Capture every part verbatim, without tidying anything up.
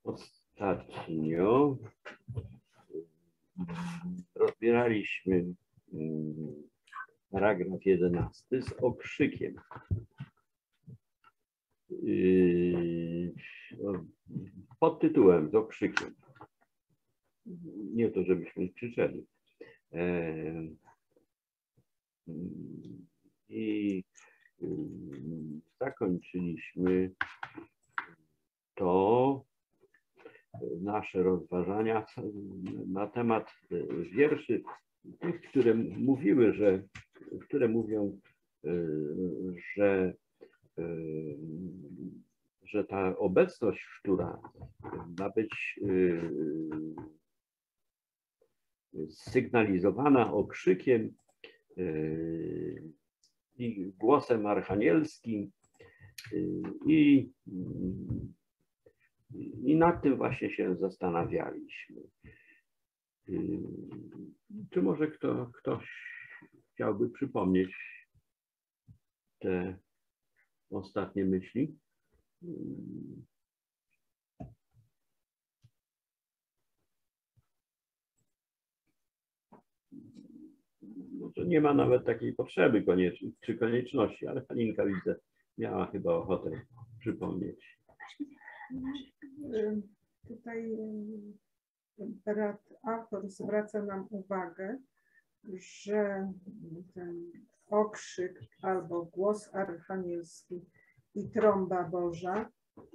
Ostatnio rozbieraliśmy paragraf jedenasty z okrzykiem. Pod tytułem z okrzykiem. Nie to, żebyśmy krzyczeli. I zakończyliśmy to nasze rozważania na temat wierszy, tych, które mówiły, że, które mówią, że, że ta obecność, która ma być sygnalizowana okrzykiem i głosem archanielskim i, i nad tym właśnie się zastanawialiśmy. Czy może kto, ktoś chciałby przypomnieć te ostatnie myśli? No to nie ma nawet takiej potrzeby koniecznej, czy konieczności, ale Halinka, widzę, miała chyba ochotę przypomnieć. Tutaj autor zwraca nam uwagę, że ten okrzyk albo głos archanielski i trąba Boża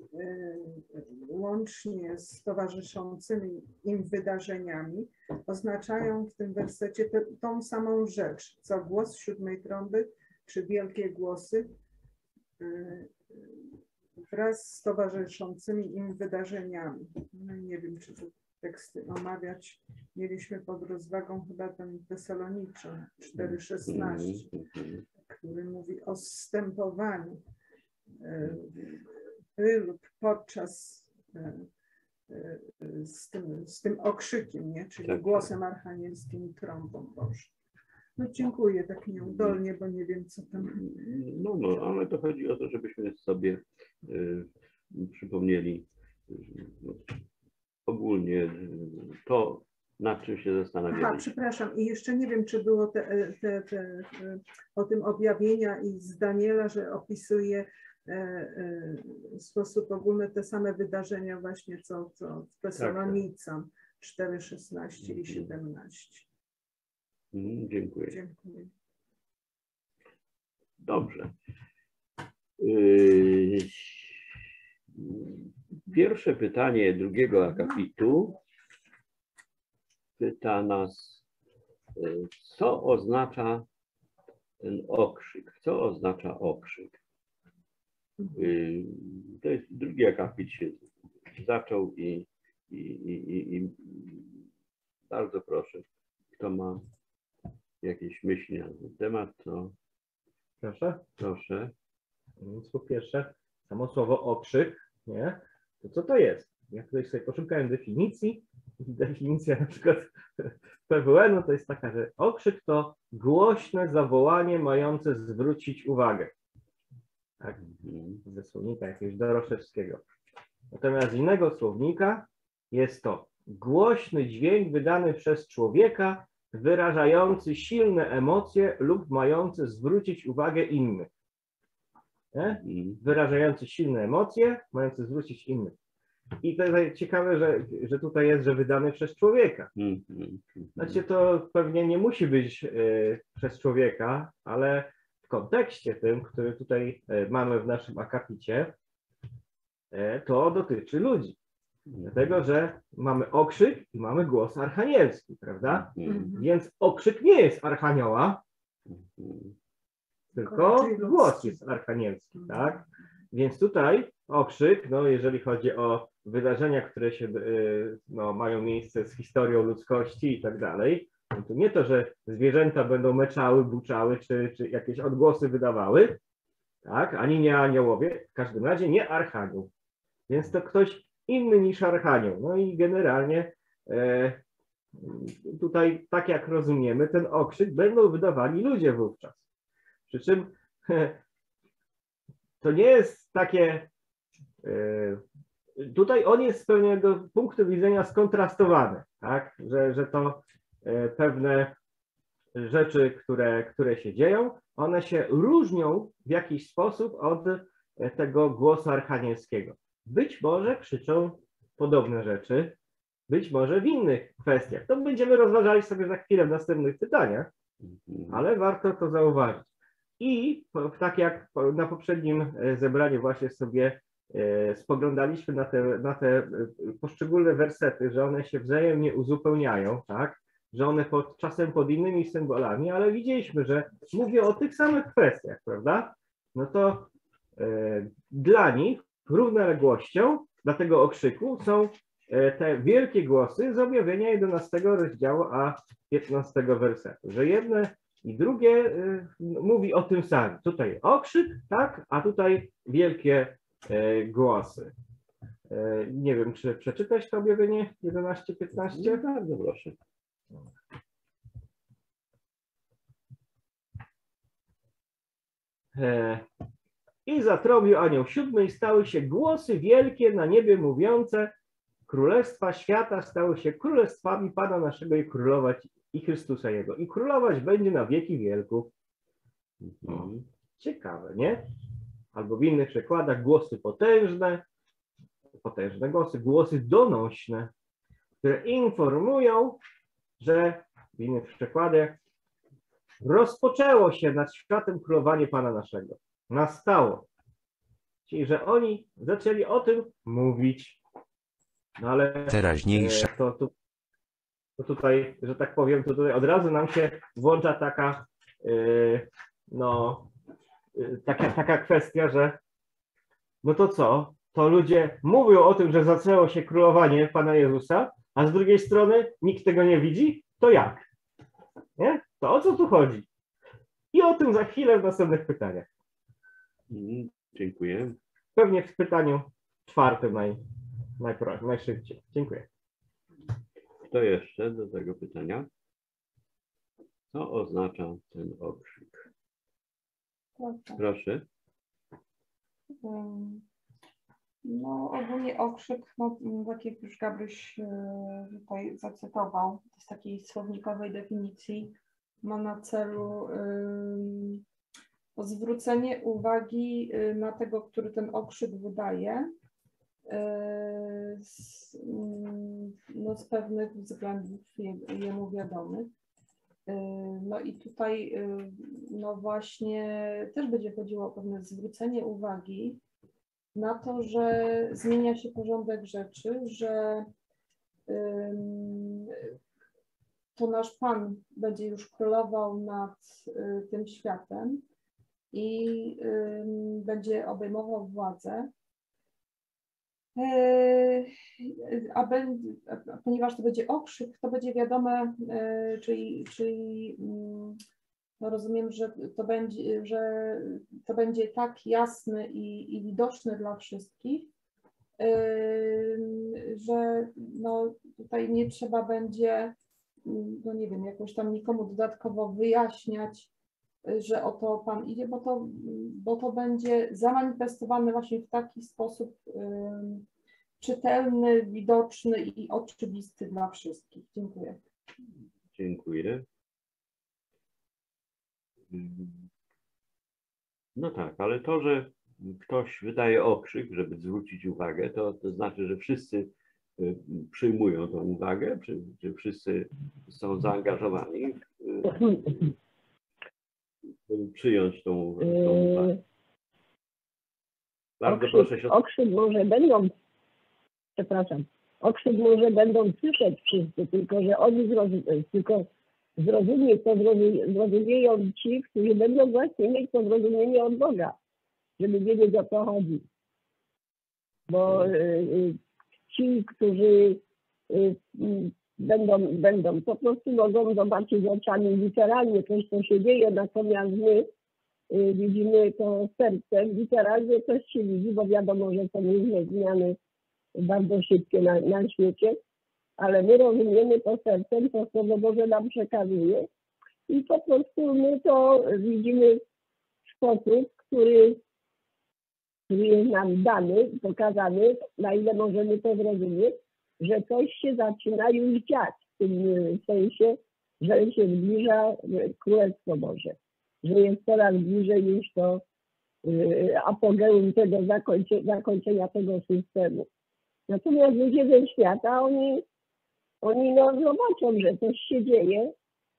łącznie z towarzyszącymi im wydarzeniami oznaczają w tym wersecie te, tą samą rzecz, co głos siódmej trąby czy wielkie głosy wraz z towarzyszącymi im wydarzeniami. No i nie wiem, czy te teksty omawiać. Mieliśmy pod rozwagą chyba ten Tesaloniczan cztery szesnaście, który mówi o zstępowaniu lub podczas z tym, z tym okrzykiem, nie? Czyli tak, głosem archanielskim i trąbą Bożą. No dziękuję tak nieudolnie, bo nie wiem, co tam. No, no, ale to chodzi o to, żebyśmy sobie y, przypomnieli y, no, ogólnie to, nad czym się zastanawialiśmy. Aha, przepraszam. I jeszcze nie wiem, czy było te, te, te, o tym objawienia i z Daniela, że opisuje w sposób ogólny te same wydarzenia właśnie, co, co w Tesalonicam cztery szesnaście i siedemnaście. Mm, dziękuję. Dziękuję. Dobrze. Pierwsze pytanie drugiego akapitu pyta nas, co oznacza ten okrzyk? Co oznacza okrzyk? To jest drugi akapit się zaczął i, i, i, i bardzo proszę, kto ma jakieś myśli na ten temat, to proszę. Proszę. Więc po pierwsze, samo słowo okrzyk, nie? To co to jest? Ja tutaj sobie poszukałem definicji. Definicja na przykład P W N-u to jest taka, że okrzyk to głośne zawołanie mające zwrócić uwagę. Tak, ze słownika jakiegoś Doroszewskiego. Natomiast z innego słownika jest to głośny dźwięk wydany przez człowieka, wyrażający silne emocje lub mający zwrócić uwagę innych. Nie? Wyrażający silne emocje, mający zwrócić innych. I to jest ciekawe, że, że tutaj jest, że wydany przez człowieka. Znaczy to pewnie nie musi być y, przez człowieka, ale w kontekście tym, który tutaj y, mamy w naszym akapicie, y, to dotyczy ludzi. Dlatego, że mamy okrzyk i mamy głos archanielski, prawda? Mm-hmm. Więc okrzyk nie jest archanioła, tylko głos jest archanielski, tak? Więc tutaj okrzyk, no jeżeli chodzi o wydarzenia, które się no, mają miejsce z historią ludzkości i tak dalej, no to nie to, że zwierzęta będą meczały, buczały, czy, czy jakieś odgłosy wydawały, tak? Ani nie aniołowie, w każdym razie nie archanioł. Więc to ktoś inny niż archanioł. No i generalnie e, tutaj, tak jak rozumiemy, ten okrzyk będą wydawali ludzie wówczas. Przy czym e, to nie jest takie, e, tutaj on jest z pewnego punktu widzenia skontrastowany, tak? że, że to pewne rzeczy, które, które się dzieją, one się różnią w jakiś sposób od tego głosu archanielskiego. Być może krzyczą podobne rzeczy, być może w innych kwestiach. To będziemy rozważali sobie za chwilę w następnych pytaniach, ale warto to zauważyć. I tak jak na poprzednim zebraniu właśnie sobie spoglądaliśmy na te, na te poszczególne wersety, że one się wzajemnie uzupełniają, tak? Że one pod, czasem pod innymi symbolami, ale widzieliśmy, że mówię o tych samych kwestiach, prawda? No to e, dla nich równoległością, dla tego okrzyku są e, te wielkie głosy z objawienia jedenastego rozdziału, a piętnastego wersetu, że jedne i drugie e, mówi o tym samym. Tutaj okrzyk, tak, a tutaj wielkie e, głosy. E, nie wiem, czy przeczytać to objawienie jedenaście piętnaście? Bardzo proszę. I zatrąbił anioł siódmy i stały się głosy wielkie na niebie mówiące: Królestwa świata stały się królestwami Pana naszego i królować i Chrystusa Jego. I królować będzie na wieki wielków. Mhm. Ciekawe, nie? Albo w innych przekładach głosy potężne, potężne głosy, głosy donośne, które informują, że w innych przekładach rozpoczęło się nad światem królowanie Pana naszego. Nastało. Czyli, że oni zaczęli o tym mówić. No ale Teraźniejsza. to, to, to tutaj, że tak powiem, to tutaj od razu nam się włącza taka yy, no yy, taka, taka kwestia, że no to co? To ludzie mówią o tym, że zaczęło się królowanie Pana Jezusa, a z drugiej strony nikt tego nie widzi? To jak? Nie? To o co tu chodzi? I o tym za chwilę w następnych pytaniach. Mm, dziękuję. Pewnie w pytaniu czwartym naj, najpro, najszybciej. Dziękuję. Kto jeszcze do tego pytania? Co oznacza ten okrzyk? Proszę. No ogólnie okrzyk, no, tak jak już Gabryś tutaj zacytował, z takiej słownikowej definicji, ma na celu um, zwrócenie uwagi na tego, który ten okrzyk wydaje, z, no, z pewnych względów jemu wiadomych. No i tutaj no właśnie też będzie chodziło o pewne zwrócenie uwagi na to, że zmienia się porządek rzeczy, że to nasz Pan będzie już królował nad tym światem i będzie obejmował władzę. A, będzie, a ponieważ to będzie okrzyk, to będzie wiadome, czyli, czyli no rozumiem, że to będzie, że to będzie tak jasny i, i widoczny dla wszystkich, że no tutaj nie trzeba będzie, no nie wiem, jakoś tam nikomu dodatkowo wyjaśniać, że o to Pan idzie, bo to, bo to będzie zamanifestowane właśnie w taki sposób um, czytelny, widoczny i oczywisty dla wszystkich. Dziękuję. Dziękuję. No tak, ale to, że ktoś wydaje okrzyk, żeby zwrócić uwagę, to, to znaczy, że wszyscy przyjmują tą uwagę, czy, czy wszyscy są zaangażowani w przyjąć tą, tą uwagę. Bardzo okrzyk, proszę się... Okrzyk może będą, przepraszam, okrzyk może będą słyszeć wszyscy, tylko że oni zrozumieją, tylko zrozumie, to zrozumieją ci, którzy będą właśnie mieć to zrozumienie od Boga, żeby wiedzieć, o co chodzi. Bo y, ci, którzy y, będą, będą, po prostu mogą zobaczyć oczami literalnie coś, co się dzieje, natomiast my y, widzimy to sercem, literalnie coś się widzi, bo wiadomo, że są różne zmiany bardzo szybkie na, na świecie, ale my rozumiemy to sercem, to Słowo Boże nam przekazuje i po prostu my to widzimy w sposób, który który jest nam dany, pokazany, na ile możemy to zrozumieć, że coś się zaczyna już dziać, w tym sensie, że się zbliża Królestwo Boże, że jest coraz bliżej już to apogeum tego zakończenia, zakończenia tego systemu. Natomiast ludzie ze świata, oni, oni no, zobaczą, że coś się dzieje,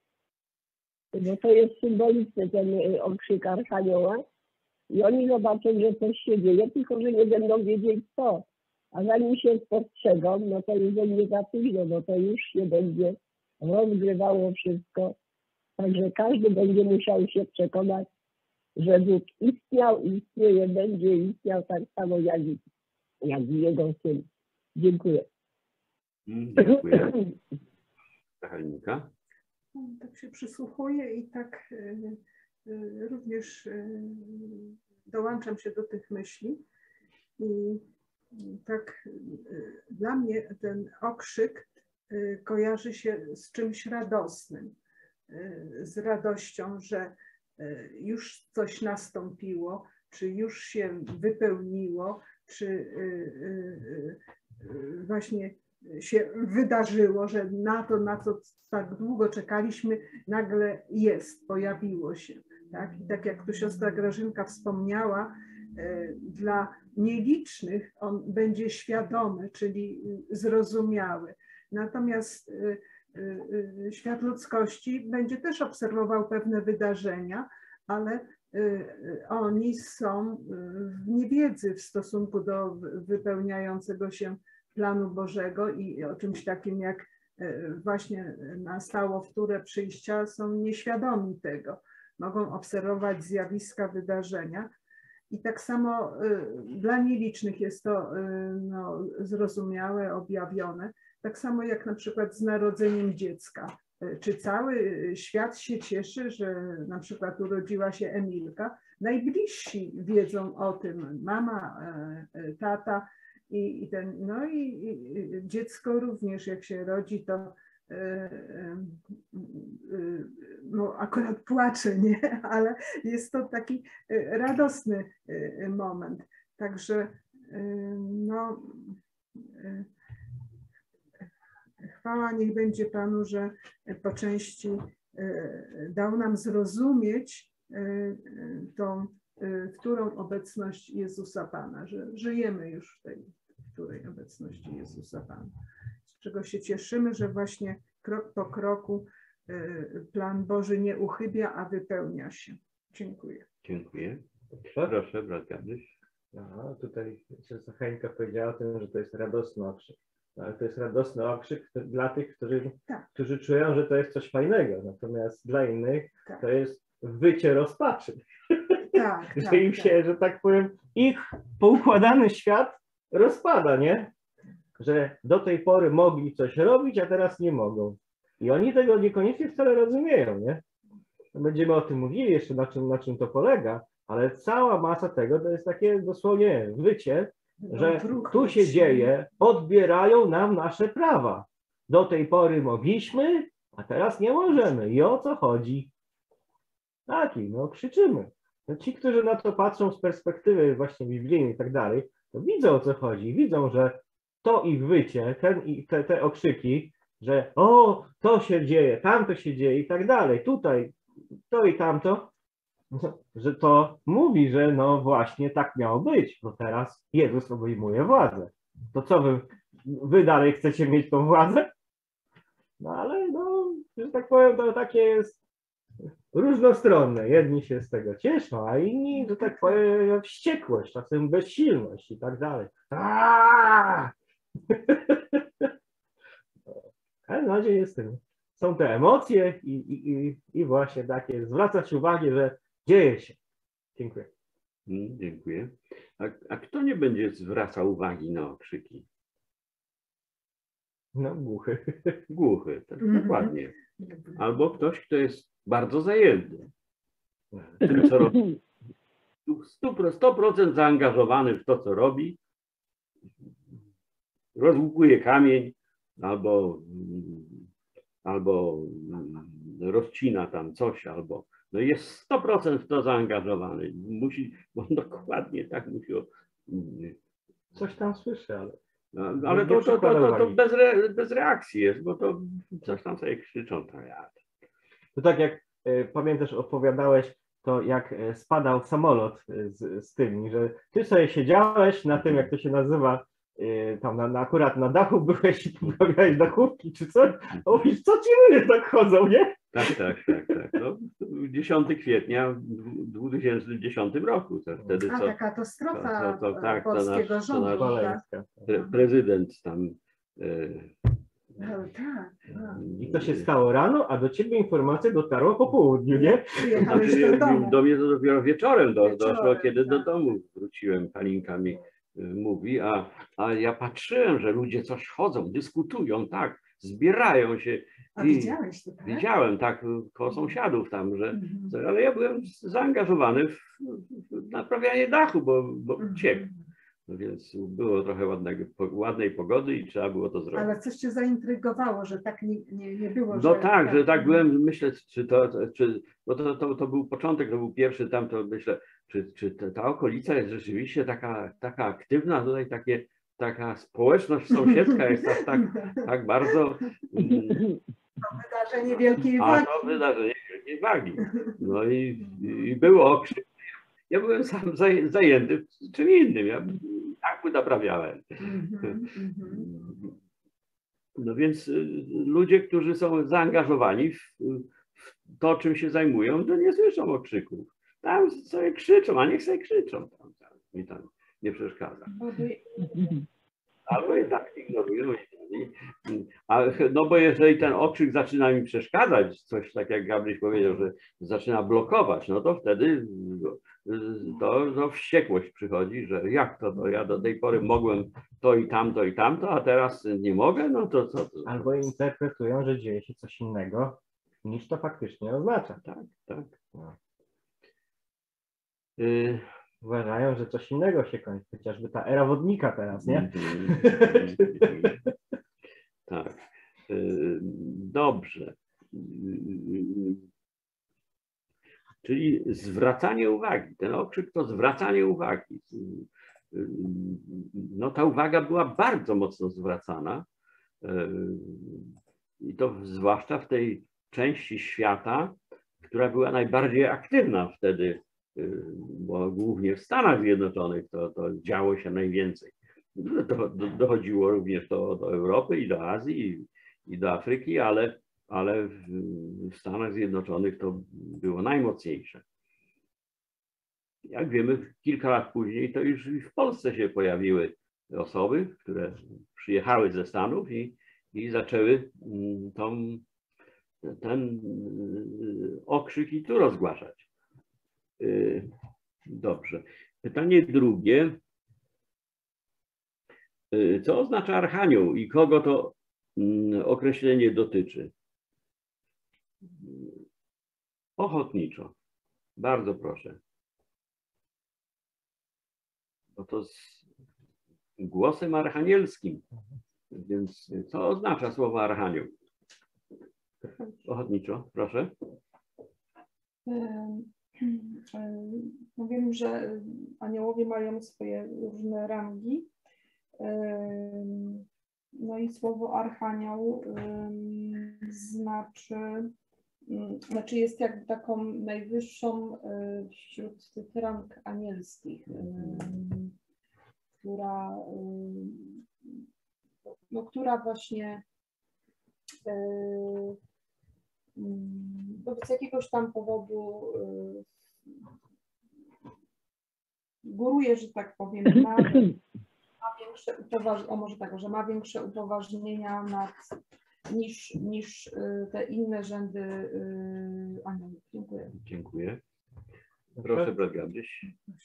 bo to jest symboliczny ten okrzyk Archanioła i oni zobaczą, że coś się dzieje, tylko że nie będą wiedzieć co. A zanim się spostrzegą, no to już będzie za późno, no to już się będzie rozgrywało wszystko. Także każdy będzie musiał się przekonać, że Bóg istniał, istnieje, będzie istniał tak samo jak i, jak i Jego Syn. Dziękuję. Dziękuję. Halinka? Tak się przysłuchuję i tak y, y, również y, dołączam się do tych myśli. I tak y, dla mnie ten okrzyk y, kojarzy się z czymś radosnym, y, z radością, że y, już coś nastąpiło, czy już się wypełniło, czy y, y, y, właśnie się wydarzyło, że na to, na co tak długo czekaliśmy, nagle jest, pojawiło się. Tak? I tak jak tu siostra Grażynka wspomniała, dla nielicznych on będzie świadomy, czyli zrozumiały. Natomiast świat ludzkości będzie też obserwował pewne wydarzenia, ale oni są w niewiedzy w stosunku do wypełniającego się planu Bożego i o czymś takim jak właśnie nastało wtóre przyjścia, są nieświadomi tego. Mogą obserwować zjawiska, wydarzenia. I tak samo dla nielicznych jest to no, zrozumiałe, objawione. Tak samo jak na przykład z narodzeniem dziecka. Czy cały świat się cieszy, że na przykład urodziła się Emilka? Najbliżsi wiedzą o tym, mama, tata, I, i, ten, no i, i dziecko również jak się rodzi, to y, y, y, no akurat płacze, nie? Ale jest to taki radosny moment. Także no, chwała niech będzie Panu, że po części dał nam zrozumieć tą którą obecność Jezusa Pana, że żyjemy już w tej której obecności Jezusa Pana. Z czego się cieszymy, że właśnie krok po kroku plan Boży nie uchybia, a wypełnia się. Dziękuję. Dziękuję. Proszę, brat Gabryś. No, tutaj siostra Halinka powiedziała o tym, że to jest radosny okrzyk. No, ale to jest radosny okrzyk dla tych, którzy, tak. którzy czują, że to jest coś fajnego. Natomiast dla innych tak. to jest wycie rozpaczy. Tak, że tak, im się, tak. że tak powiem, ich poukładany świat rozpada, nie? Że do tej pory mogli coś robić, a teraz nie mogą. I oni tego niekoniecznie wcale rozumieją, nie? Będziemy o tym mówili jeszcze, na czym, na czym to polega, ale cała masa tego to jest takie dosłownie wycie, że tu się dzieje, odbierają nam nasze prawa. Do tej pory mogliśmy, a teraz nie możemy. I o co chodzi? Taki, no krzyczymy. No ci, którzy na to patrzą z perspektywy właśnie biblijnej i tak dalej, to widzą o co chodzi. Widzą, że to ich wycie, ten, te, te okrzyki, że o, to się dzieje, tamto się dzieje i tak dalej, tutaj, to i tamto, że to mówi, że no właśnie tak miało być, bo teraz Jezus obejmuje władzę. To co wy, wy dalej chcecie mieć tą władzę? No ale no, że tak powiem, to takie jest różnostronne. Jedni się z tego cieszą, a inni, że tak powiem, wściekłość, czasem bezsilność i tak dalej. Aaaa! W każdym razie jest tym. Są te emocje i, i, i, i właśnie takie zwracać uwagę, że dzieje się. Dziękuję. Mm, dziękuję. A, a kto nie będzie zwracał uwagi na okrzyki? No, głuchy. Głuchy, tak, Mhm. dokładnie. Albo ktoś, kto jest bardzo zajęty tym, co robi. sto procent zaangażowany w to, co robi. Rozłukuje kamień albo, albo rozcina tam coś, albo no jest sto procent w to zaangażowany. Musi, bo dokładnie tak musi coś tam słyszę, ale... No, ale Nie to, to, to, przykładam to, to uwagi. bez, re, bez reakcji jest, bo to coś tam sobie krzyczą. To ja. To tak jak e, pamiętasz, opowiadałeś to, jak e, spadał samolot e, z, z tymi, że ty sobie siedziałeś na tym, jak to się nazywa, e, tam na, na, akurat na dachu byłeś i poprawiałeś dachówki czy coś, a mówisz, co ci ludzie tak chodzą, nie? Tak, tak, tak, tak. No, dziesiątego kwietnia w dwa tysiące dziesiątym roku. To wtedy A co, ta katastrofa to- to- to tak, to polskiego nasz- to rządu. nasz- tak? Waleńska. pre, prezydent tam. E, No, tak, tak. I to się stało rano, a do ciebie informacja dotarła po południu, nie? Przyjechałeś Znaczy, do domu. do mnie to dopiero wieczorem, do, doszło, Wieczorem, kiedy do tak. domu wróciłem. Palinka mi y, mówi, a, a ja patrzyłem, że ludzie coś chodzą, dyskutują, tak, zbierają się. A I widziałeś to, tak? Widziałem, tak, koło sąsiadów tam, że, Mhm. ale ja byłem zaangażowany w, w naprawianie dachu, bo, bo Mhm. ciekł. No więc było trochę ładnego, ładnej pogody i trzeba było to zrobić. Ale coś cię zaintrygowało, że tak nie, nie, nie było. No tak, że tak byłem, myślę, czy to, czy, bo to, to, to był początek, to był pierwszy tam, to myślę, czy, czy ta, ta okolica jest rzeczywiście taka, taka aktywna, tutaj takie, taka społeczność sąsiedzka jest tak, tak, tak bardzo, mm, Wydarzenie wielkiej a wagi. to wydarzenie wielkiej wagi. No i, i był okrzyk. Ja byłem sam zaj, zajęty czym innym, ja tak naprawiałem. Mhm, mhm. No więc y, ludzie, którzy są zaangażowani w, w to, czym się zajmują, to nie słyszą okrzyków. Tam sobie krzyczą, a niech sobie krzyczą. Tam, tam, mi tam nie przeszkadza. Bo by- Albo i tak ignorują. I, a, no bo jeżeli ten okrzyk zaczyna mi przeszkadzać, coś tak jak Gabryś powiedział, że zaczyna blokować, no to wtedy to, to wściekłość przychodzi, że jak to, to ja do tej pory mogłem to i tamto i tamto, a teraz nie mogę, no to co? To, Albo interpretują, że dzieje się coś innego, niż to faktycznie oznacza. tak, tak. No. Y, Uważają, że coś innego się kończy, chociażby ta era wodnika teraz, nie? Mhm. Tak. Y, Dobrze. Y, Czyli zwracanie uwagi. Ten okrzyk to zwracanie uwagi. Y, y, No ta uwaga była bardzo mocno zwracana. Y, I to zwłaszcza w tej części świata, która była najbardziej aktywna wtedy, y, bo głównie w Stanach Zjednoczonych to, to działo się najwięcej. Do, do, dochodziło również do, do Europy i do Azji i, i do Afryki, ale, ale w, w Stanach Zjednoczonych to było najmocniejsze. Jak wiemy, kilka lat później to już w Polsce się pojawiły osoby, które przyjechały ze Stanów i, i zaczęły mm, tą, ten y, okrzyk i tu rozgłaszać. Y, Dobrze. Pytanie drugie. Y, Co oznacza archanioł i kogo to mm, określenie dotyczy? Ochotniczo. Bardzo proszę. Bo to z głosem archanielskim. Więc co oznacza słowo archanioł? Ochotniczo, proszę. Ym, ym, No wiem, że aniołowie mają swoje różne rangi. Ym, No i słowo archanioł ym, znaczy, ym, znaczy jest jak taką najwyższą y, wśród tych rang anielskich, ym, która, ym, no, która właśnie y, bo z jakiegoś tam powodu y, góruje, że tak powiem, ma, ma większe upoważnienia, o może tak, że ma większe upoważnienia nad, niż, niż y, te inne rzędy y, aniołów. Dziękuję. Dziękuję. Proszę, brat Gabryś.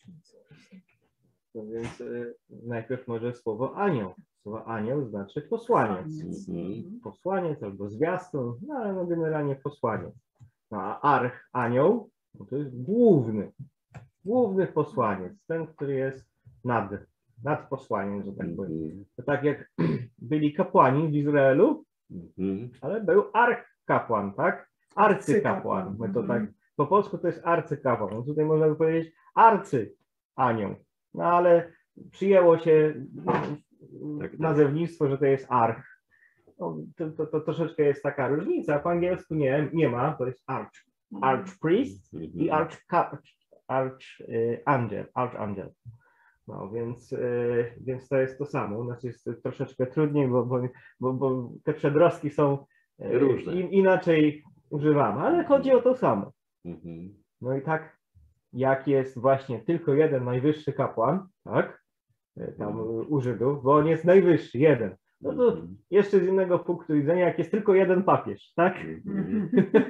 No więc y, najpierw może słowo anioł. Słowo anioł znaczy posłaniec. Mhm. Posłaniec albo zwiastun, no ale no generalnie posłaniec. No a archanioł no to jest główny, główny posłaniec, ten, który jest nad, nad posłaniem, że tak powiem. Mhm. To tak jak byli kapłani w Izraelu, Mhm. ale był archkapłan, tak? Arcykapłan. My to tak, po polsku to jest arcykapłan. No tutaj można by powiedzieć arcyanioł. No ale przyjęło się Tak, nazewnictwo, że to jest arch. No, to, to, to troszeczkę jest taka różnica. Po angielsku nie, nie ma, to jest arch, archpriest i arch, arch y, angel, archangel. No więc, y, więc to jest to samo. Znaczy jest troszeczkę trudniej, bo, bo, bo, bo te przedrostki są y, Różne. in, inaczej używane, ale chodzi o to samo. Mhm. No i tak jak jest właśnie tylko jeden najwyższy kapłan, tak, y, tam u Żydów, bo on jest najwyższy, jeden. No to Mhm. jeszcze z innego punktu widzenia, jak jest tylko jeden papież, tak? Mhm.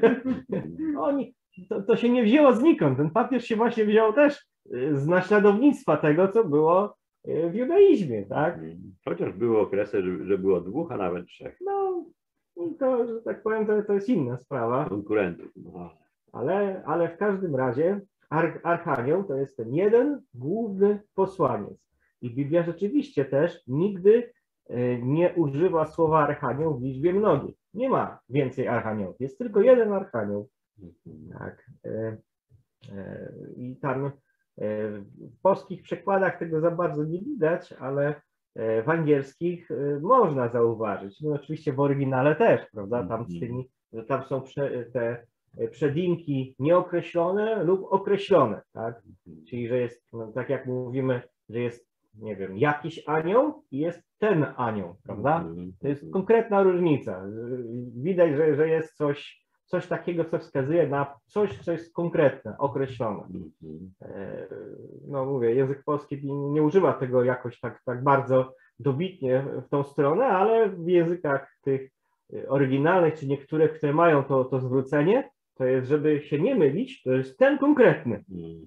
Oni, to, to się nie wzięło znikąd. Ten papież się właśnie wziął też y, z naśladownictwa tego, co było y, w judaizmie, tak? Chociaż były okresy, że, że było dwóch, a nawet trzech No i to, że tak powiem, to, to jest inna sprawa, konkurentów. No. ale, ale w każdym razie arch, archanioł to jest ten jeden główny posłaniec. I Biblia rzeczywiście też nigdy y, nie używa słowa archanioł w liczbie mnogiej. Nie ma więcej archaniołów, jest tylko jeden archanioł. Tak. e, e, I tam e, w polskich przekładach tego za bardzo nie widać, ale e, w angielskich e, można zauważyć. No oczywiście w oryginale też, prawda? Tam z tymi, że tam są prze, te przedimki nieokreślone lub określone, tak? Czyli, że jest, no, tak jak mówimy, że jest, nie wiem, jakiś anioł i jest ten anioł, prawda? To jest konkretna różnica. Widać, że, że jest coś, coś takiego, co wskazuje na coś, co jest konkretne, określone. E, No mówię, język polski nie, nie używa tego jakoś tak, tak bardzo dobitnie w tą stronę, ale w językach tych oryginalnych, czy niektórych, które mają to, to zwrócenie, to jest, żeby się nie mylić, to jest ten konkretny.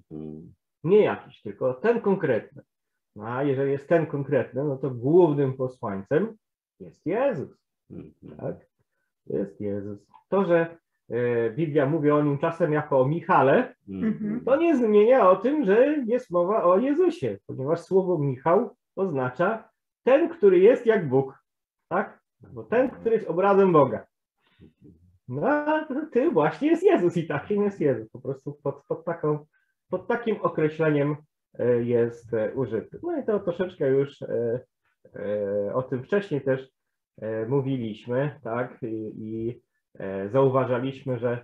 Nie jakiś, tylko ten konkretny. No, a jeżeli jest ten konkretny, no to głównym posłańcem jest Jezus. Tak? Jest Jezus. To, że e, Biblia mówi o nim czasem jako o Michale, Mhm. to nie zmienia o tym, że jest mowa o Jezusie, ponieważ słowo Michał oznacza ten, który jest jak Bóg. Tak? Bo ten, który jest obrazem Boga. No, a ty właśnie jest Jezus i takim jest Jezus. Po prostu pod, pod, taką, pod takim określeniem e, jest e, użyty. No i to troszeczkę już e, e, o tym wcześniej też e, mówiliśmy, tak? I, i e, zauważaliśmy, że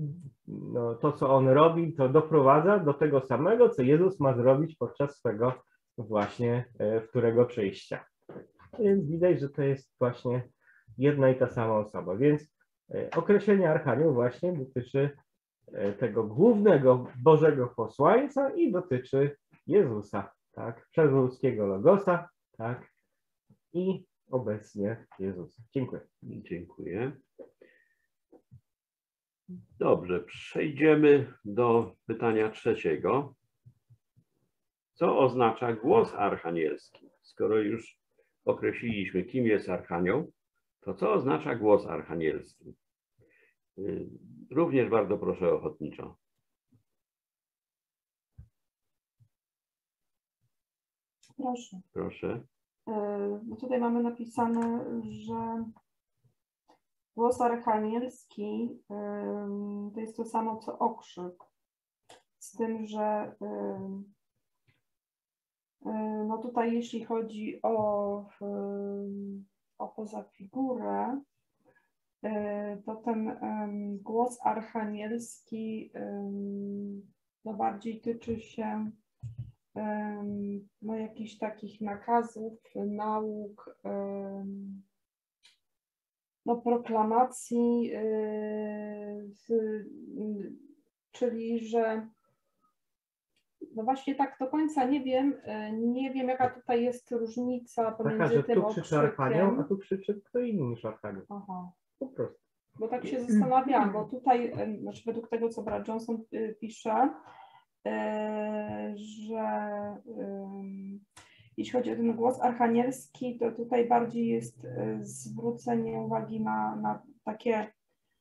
no, to, co on robi, to doprowadza do tego samego, co Jezus ma zrobić podczas swego właśnie e, wtórego przyjścia. Więc widać, że to jest właśnie jedna i ta sama osoba. Więc e, określenie archanioł właśnie dotyczy e, tego głównego Bożego posłańca i dotyczy Jezusa, tak? Przedludzkiego Logosa, tak? I obecnie Jezusa. Dziękuję. Dziękuję. Dobrze, przejdziemy do pytania trzeciego. Co oznacza głos archanielski? Skoro już określiliśmy, kim jest archanioł, to co oznacza głos archanielski? Również bardzo proszę ochotniczo. Proszę. Proszę. No tutaj mamy napisane, że głos archanielski to jest to samo co okrzyk, z tym, że no tutaj jeśli chodzi o, o poza figurę, to ten głos archanielski no bardziej tyczy się no jakichś takich nakazów, nauk, no proklamacji, czyli że no właśnie tak do końca nie wiem, nie wiem jaka tutaj jest różnica pomiędzy Taka, że tym tu krzyczy archanioł, a okrzykiem. tu krzyczy kto inny niż archanioł. Aha. Po prostu. Bo tak się zastanawiałam, bo tutaj, znaczy według tego, co Brad Johnson pisze, że jeśli chodzi o ten głos archanielski, to tutaj bardziej jest zwrócenie uwagi na, na takie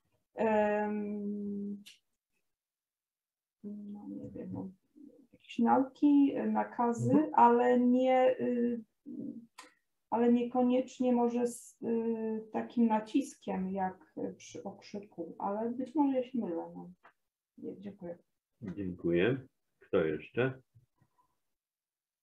no nie wiem, no, jakieś nauki, nakazy, Mhm. ale nie ale niekoniecznie może z takim naciskiem jak przy okrzyku, ale być może ja się mylę. No. Dziękuję. Dziękuję. Kto jeszcze?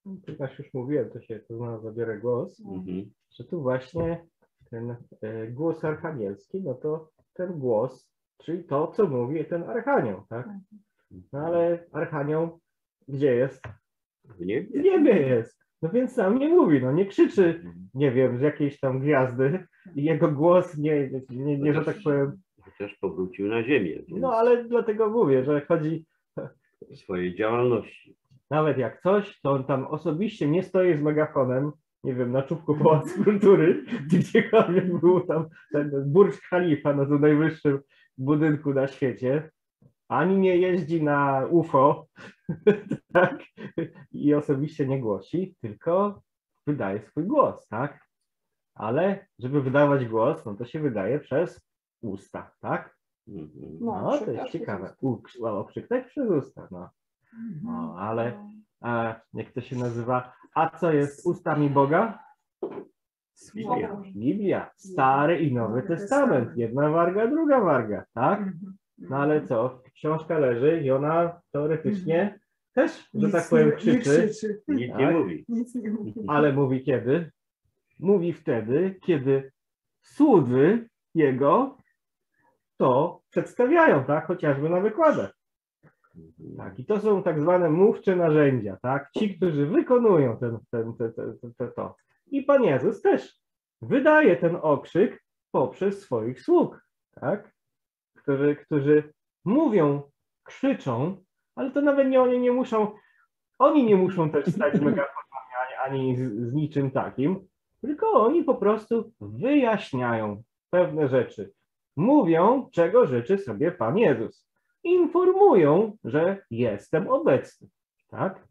ponieważ już mówiłem, to się to znowu zabiorę głos, Mhm. że tu właśnie ten e, głos archanielski, no to ten głos, czyli to, co mówi ten archanioł, tak? No ale archanioł gdzie jest? W niebie. W niebie jest. No więc sam nie mówi, no nie krzyczy, nie wiem, z jakiejś tam gwiazdy i jego głos nie, nie, nie że tak powiem, Chociaż powrócił na ziemię. Więc no ale dlatego mówię, że chodzi, w swojej działalności. nawet jak coś, to on tam osobiście nie stoi z megafonem, nie wiem, na czubku Pałacu Kultury, czy gdziekolwiek był tam ten Burcz Khalifa, no to najwyższym budynku na świecie, ani nie jeździ na U F O, tak, i osobiście nie głosi, tylko wydaje swój głos, tak, ale żeby wydawać głos, no to się wydaje przez usta, tak, Mhm. No, no to okrzyk jest też ciekawe, przez U- o, okrzyknąć przez usta, no, no ale a, jak to się nazywa, a co jest ustami Boga? Biblia. Biblia, Stary i Nowy Nowy Testament, Testament. jedna warga, druga warga, tak? Mhm. No ale co, książka leży i ona teoretycznie też, że Nic tak powiem, nie, nie krzyczy, krzyczy. Nic Tak. nie mówi. Nic nie mówi. ale mówi kiedy? Mówi wtedy, kiedy słudzy jego to przedstawiają, tak? Chociażby na wykładach. Mhm. Tak, i to są tak zwane mówcze narzędzia, tak? Ci, którzy wykonują ten, ten, ten, ten, ten, ten, to. I Pan Jezus też wydaje ten okrzyk poprzez swoich sług, tak? Którzy, którzy mówią, krzyczą, ale to nawet nie oni nie muszą, oni nie muszą też stać z megafonami ani, ani z, z niczym takim, tylko oni po prostu wyjaśniają pewne rzeczy. Mówią, czego życzy sobie Pan Jezus. Informują, że jestem obecny, tak?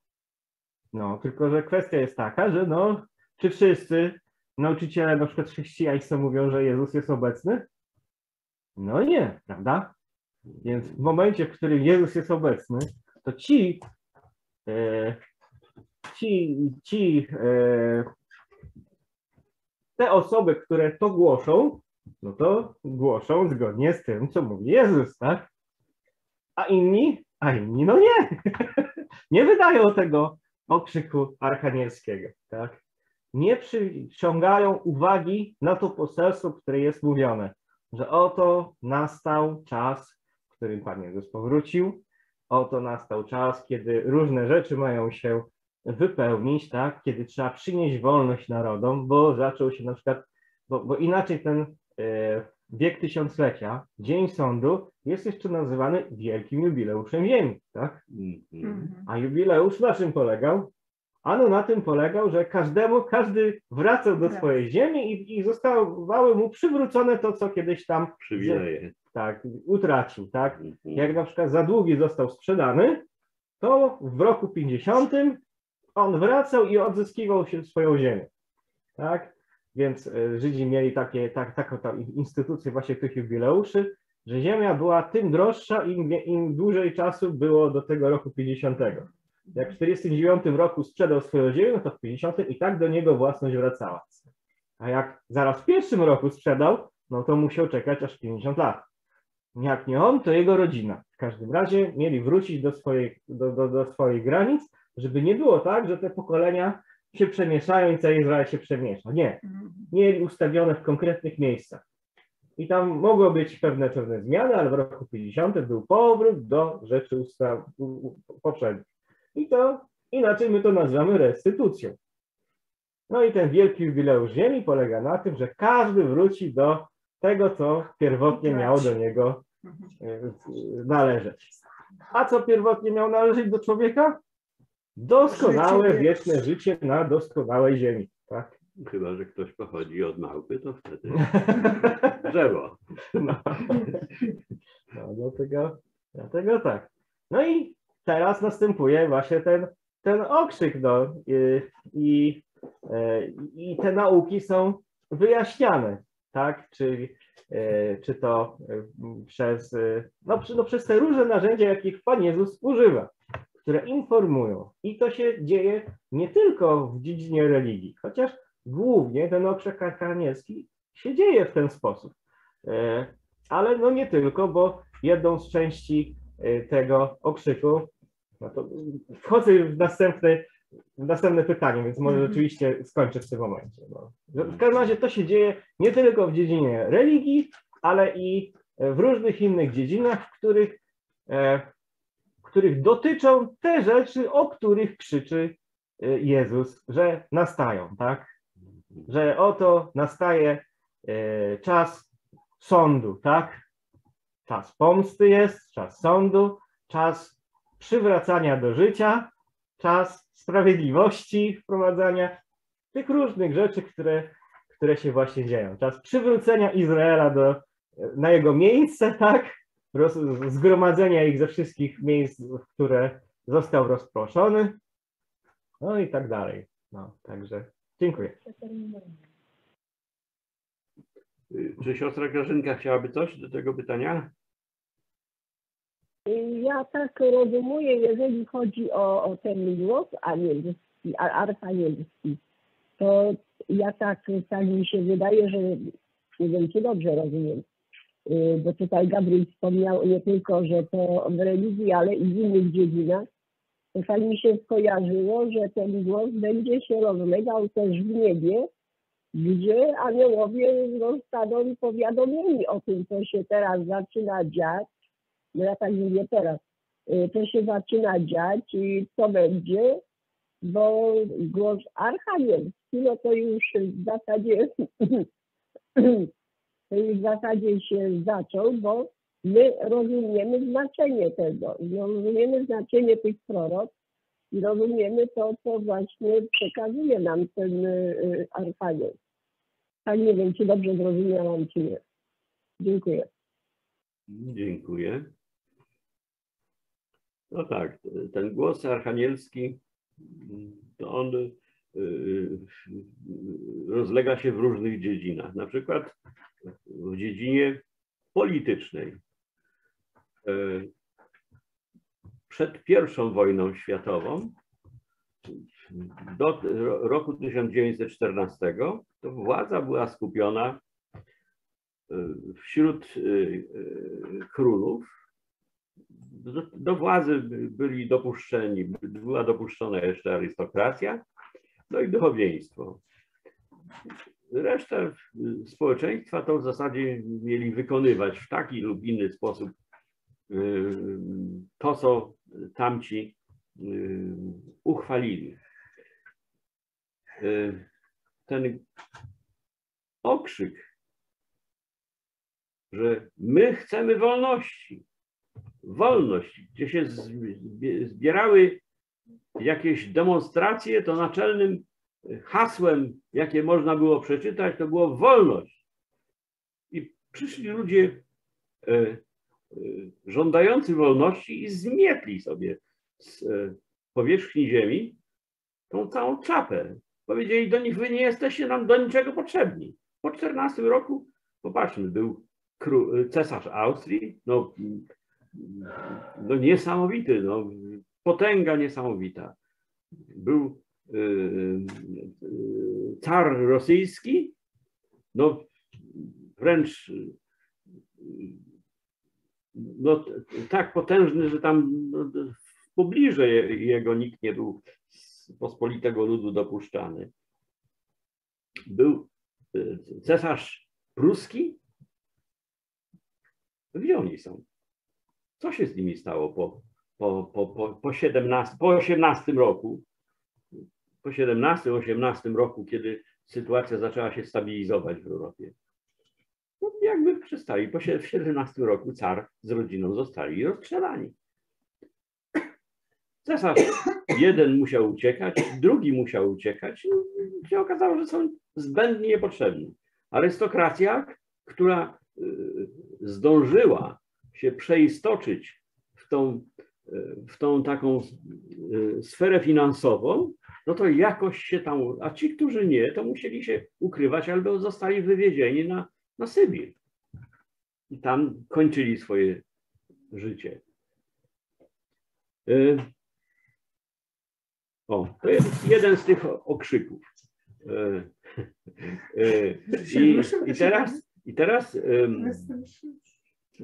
No, tylko że kwestia jest taka, że no, czy wszyscy nauczyciele na przykład chrześcijańscy mówią, że Jezus jest obecny? No nie, prawda? Więc w momencie, w którym Jezus jest obecny, to ci, e, ci, ci e, te osoby, które to głoszą, no to głoszą zgodnie z tym, co mówi Jezus, tak? A inni, a inni, no nie, nie wydają tego okrzyku archanielskiego, tak? Nie przyciągają uwagi na to poselstwo, które jest mówione, że oto nastał czas, w którym Pan Jezus powrócił, oto nastał czas, kiedy różne rzeczy mają się wypełnić, tak? Kiedy trzeba przynieść wolność narodom, bo zaczął się na przykład, bo, bo inaczej ten e, wiek tysiąclecia, Dzień Sądu jest jeszcze nazywany Wielkim Jubileuszem Ziemi, tak? Mhm. Mhm. A jubileusz na czym polegał? Ano na tym polegał, że każdemu, każdy wracał do Tak. swojej ziemi i, i zostawały mu przywrócone to, co kiedyś tam Przywileje. tak, utracił, tak? Mhm. Jak na przykład za długi został sprzedany, to w roku pięćdziesiątym on wracał i odzyskiwał się swoją ziemię, tak? Więc e, Żydzi mieli takie, tak, taką tam instytucję właśnie tych jubileuszy, że ziemia była tym droższa, im, wie- im dłużej czasu było do tego roku pięćdziesiątego. Jak w czterdziestym dziewiątym roku sprzedał swoją ziemię, no to w pięćdziesiątym i tak do niego własność wracała. A jak zaraz w pierwszym roku sprzedał, no to musiał czekać aż pięćdziesiąt lat. Jak nie on, to jego rodzina. W każdym razie mieli wrócić do swoich, do, do, do swoich granic, żeby nie było tak, że te pokolenia się przemieszają i cały Izrael się przemiesza. Nie. Mhm. Mieli ustawione w konkretnych miejscach. I tam mogły być pewne, pewne zmiany, ale w roku pięćdziesiątym był powrót do rzeczy ustaw, u- u- poprzednich. I to inaczej my to nazywamy restytucją. No i ten wielki jubileusz ziemi polega na tym, że każdy wróci do tego, co pierwotnie miało do niego Mhm. e, należeć. A co pierwotnie miało należeć do człowieka? Doskonałe, Życie wieczne życie na doskonałej ziemi. Tak? Chyba że ktoś pochodzi od małpy, to wtedy drzewo. No, no dlatego, dlatego tak. No i teraz następuje właśnie ten, ten okrzyk, no, i, i, e, i te nauki są wyjaśniane, tak? Czyli e, czy to e, przez, e, no, przy- no, przez te różne narzędzia, jakich Pan Jezus używa, które informują. I to się dzieje nie tylko w dziedzinie religii, chociaż głównie ten okrzyk archanielski się dzieje w ten sposób. E, Ale no nie tylko, bo jedną z części e, tego okrzyku, no to wchodzę w następny, następne pytanie, więc może Mhm. rzeczywiście skończę w tym momencie. Bo w każdym razie to się dzieje nie tylko w dziedzinie religii, ale i w różnych innych dziedzinach, w których, e, których dotyczą te rzeczy, o których krzyczy e, Jezus, że nastają, tak? Że oto nastaje e, czas sądu, tak? Czas pomsty jest, czas sądu, czas przywracania do życia, czas sprawiedliwości, wprowadzania tych różnych rzeczy, które, które się właśnie dzieją. Czas przywrócenia Izraela do, na jego miejsce, tak? Roz, zgromadzenia ich ze wszystkich miejsc, w które został rozproszony. No i tak dalej. No, także dziękuję. Czy siostra Grażynka chciałaby coś do tego pytania? Ja tak rozumuję, jeżeli chodzi o, o ten głos anielski, a- archanielski, to ja tak, tak mi się wydaje, że nie wiem, czy dobrze rozumiem, Y, bo tutaj Gabriel wspomniał nie tylko, że to w religii, ale i w innych dziedzinach, to tak mi się skojarzyło, że ten głos będzie się rozlegał też w niebie, gdzie aniołowie zostaną powiadomieni o tym, co się teraz zaczyna dziać. No ja tak mówię teraz, y, to się zaczyna dziać i co będzie, bo głos archanielski, no to już w zasadzie to już w zasadzie się zaczął, bo my rozumiemy znaczenie tego, rozumiemy znaczenie tych prorok i rozumiemy to, co właśnie przekazuje nam ten y, archanioł. Tak nie wiem, czy dobrze zrozumiałam, czy nie. Dziękuję. Dziękuję. No tak, ten głos archanielski, to on y, rozlega się w różnych dziedzinach. Na przykład w dziedzinie politycznej. Y, Przed pierwszą wojną światową, do roku tysiąc dziewięćset czternastego, to władza była skupiona wśród królów. Do, do władzy byli dopuszczeni, była dopuszczona jeszcze arystokracja, no i duchowieństwo. Resztę społeczeństwa to w zasadzie mieli wykonywać w taki lub inny sposób to, co tamci uchwalili. Ten okrzyk, że my chcemy wolności, wolność, gdzie się zbierały jakieś demonstracje, to naczelnym hasłem, jakie można było przeczytać, to było wolność. I przyszli ludzie żądający wolności i zmietli sobie z powierzchni ziemi tą całą czapę. Powiedzieli do nich, wy nie jesteście nam do niczego potrzebni. Po czternastym roku, popatrzmy, był król, cesarz Austrii, no, no niesamowity, no, potęga niesamowita. Był y, y, car rosyjski, no wręcz y, no, tak potężny, że tam w pobliżu jego nikt nie był z pospolitego ludu dopuszczany. Był cesarz pruski. Gdzie oni są? Co się z nimi stało po, po, po, po, po, siedemnastym, po osiemnastym roku? Po siedemnastym, osiemnastym roku, kiedy sytuacja zaczęła się stabilizować w Europie. No, jakby przestali. Po w siedemnastym roku car z rodziną zostali rozstrzelani. Cesarz jeden musiał uciekać, drugi musiał uciekać i się okazało, że są zbędnie niepotrzebni. Arystokracja, która zdążyła się przeistoczyć w tą, w tą taką sferę finansową, no to jakoś się tam, a ci, którzy nie, to musieli się ukrywać albo zostali wywiezieni na, na Sybir. I tam kończyli swoje życie. O, to jest jeden z tych okrzyków. I, i teraz, i teraz,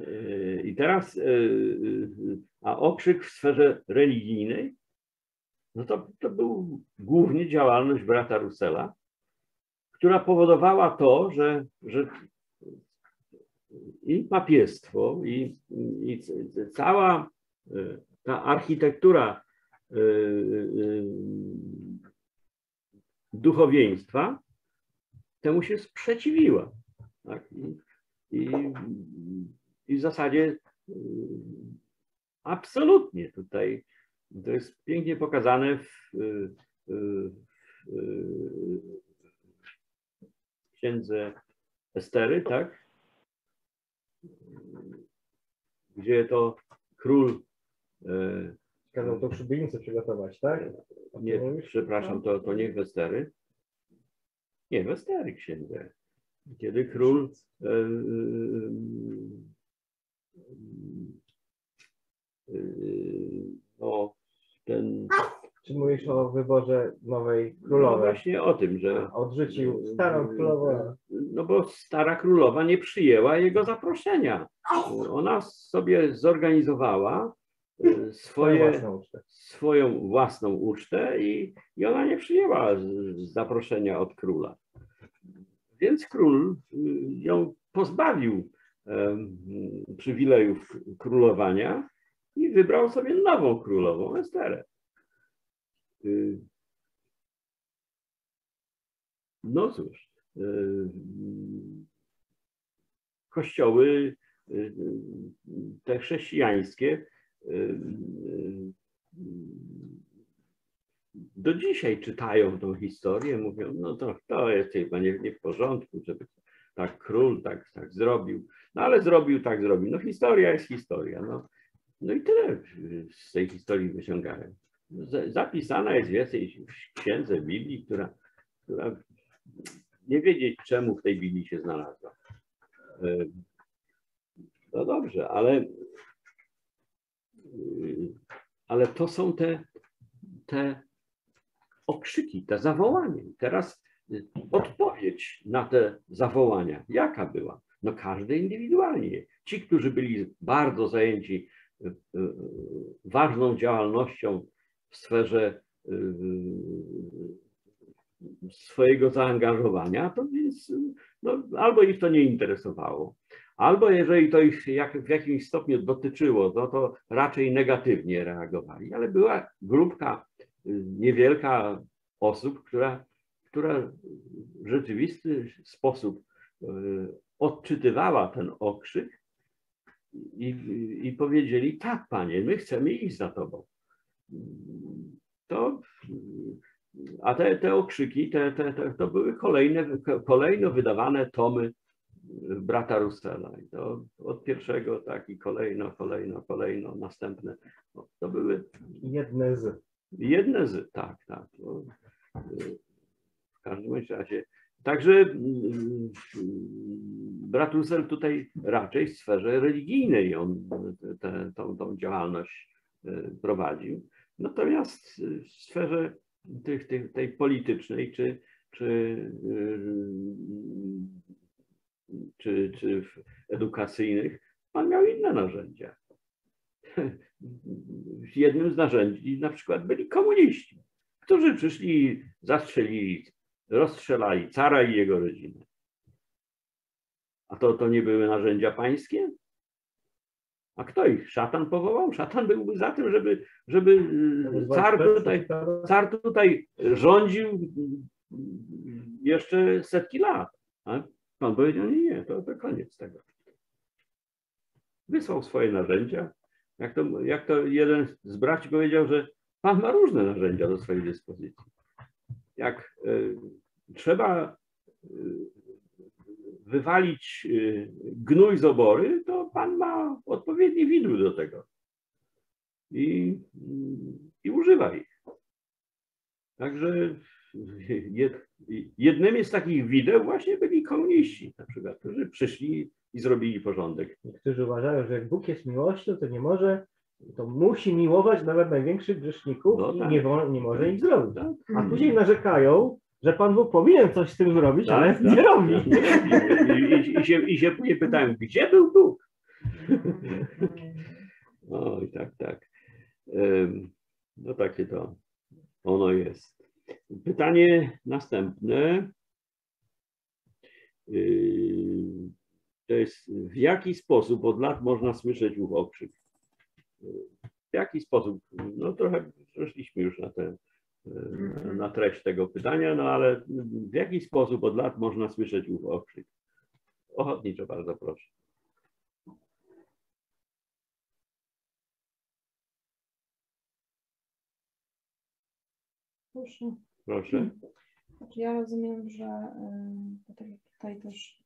i teraz, a okrzyk w sferze religijnej, no to, to był głównie działalność brata Russella, która powodowała to, że, że i papiestwo, i, i cała ta architektura duchowieństwa temu się sprzeciwiła. Tak? I, i, I w zasadzie absolutnie tutaj to jest pięknie pokazane w, w, w księdze Estery, tak? Gdzie to król Kazał tą szubienicę przygotować, tak? nie, przepraszam, to, to nie w Estery. Nie, w Estery księdze. Kiedy król e, e, no, ten... Czy mówisz o wyborze nowej No królowej? właśnie o tym, że Odrzucił starą królową. No bo stara królowa nie przyjęła jego zaproszenia. Ona sobie zorganizowała swoje, własną ucztę. swoją własną ucztę i, i ona nie przyjęła zaproszenia od króla. Więc król ją pozbawił um, przywilejów królowania i wybrał sobie nową królową, Esterę. No cóż, kościoły te chrześcijańskie do dzisiaj czytają tą historię, mówią, no to, to jest chyba nie, nie w porządku, żeby tak król tak, tak zrobił. No ale zrobił, tak zrobił. No historia jest historia. No, no i tyle z tej historii wyciągałem. Zapisana jest więcej w księdze Biblii, która, która nie wiedzieć czemu w tej Biblii się znalazła. No dobrze, ale, ale to są te, te okrzyki, te zawołania. Teraz odpowiedź na te zawołania, jaka była? No każdy indywidualnie. Ci, którzy byli bardzo zajęci ważną działalnością w sferze swojego zaangażowania, to więc no, albo ich to nie interesowało, albo jeżeli to ich jak, w jakimś stopniu dotyczyło, no to raczej negatywnie reagowali, ale była grupka niewielka osób, która, która w rzeczywisty sposób odczytywała ten okrzyk i, i powiedzieli, tak panie, my chcemy iść za tobą. To, a te, te okrzyki te, te, te, to były kolejne, kolejno wydawane tomy brata Russella. I to od pierwszego tak i kolejno, kolejno, kolejno, następne. To były jedne z. Jedne z, tak, tak. To, w każdym razie. Także brat Russell tutaj raczej w sferze religijnej on tę tą, tą działalność prowadził. Natomiast w sferze tych, tych, tej politycznej czy, czy, czy, czy edukacyjnych pan miał inne narzędzia. Jednym z narzędzi na przykład byli komuniści, którzy przyszli, zastrzelili, rozstrzelali cara i jego rodzinę. A to, to nie były narzędzia pańskie? A kto ich? Szatan powołał? Szatan byłby za tym, żeby, żeby car tutaj, car tutaj rządził jeszcze setki lat. A pan powiedział, nie, nie, to, to koniec tego. Wysłał swoje narzędzia. Jak to, jak to jeden z braci powiedział, że pan ma różne narzędzia do swojej dyspozycji. Jak y, trzeba y, wywalić y, gnój z obory, to pan ma odpowiedni widły do tego. I, i używa ich. Także jed, jednymi z takich wideł właśnie byli komuniści, na przykład, którzy przyszli i zrobili porządek. Niektórzy uważają, że jak Bóg jest miłością, to nie może, to musi miłować nawet największych grzeszników No i tak. nie, nie może ich zrobić. Tak? A później narzekają, że Pan Bóg powinien coś z tym zrobić, Tak, ale tak, nie robi. I, i, i, się, I się później pytałem, gdzie był Bóg? Oj, tak, tak. No takie to ono jest. Pytanie następne. To jest, w jaki sposób od lat można słyszeć ów okrzyk? W jaki sposób? No trochę przeszliśmy już na, tę, na treść tego pytania, no ale w jaki sposób od lat można słyszeć ów okrzyk? Ochotniczo bardzo proszę. Proszę. Proszę. Znaczy ja rozumiem, że y, tak jak tutaj też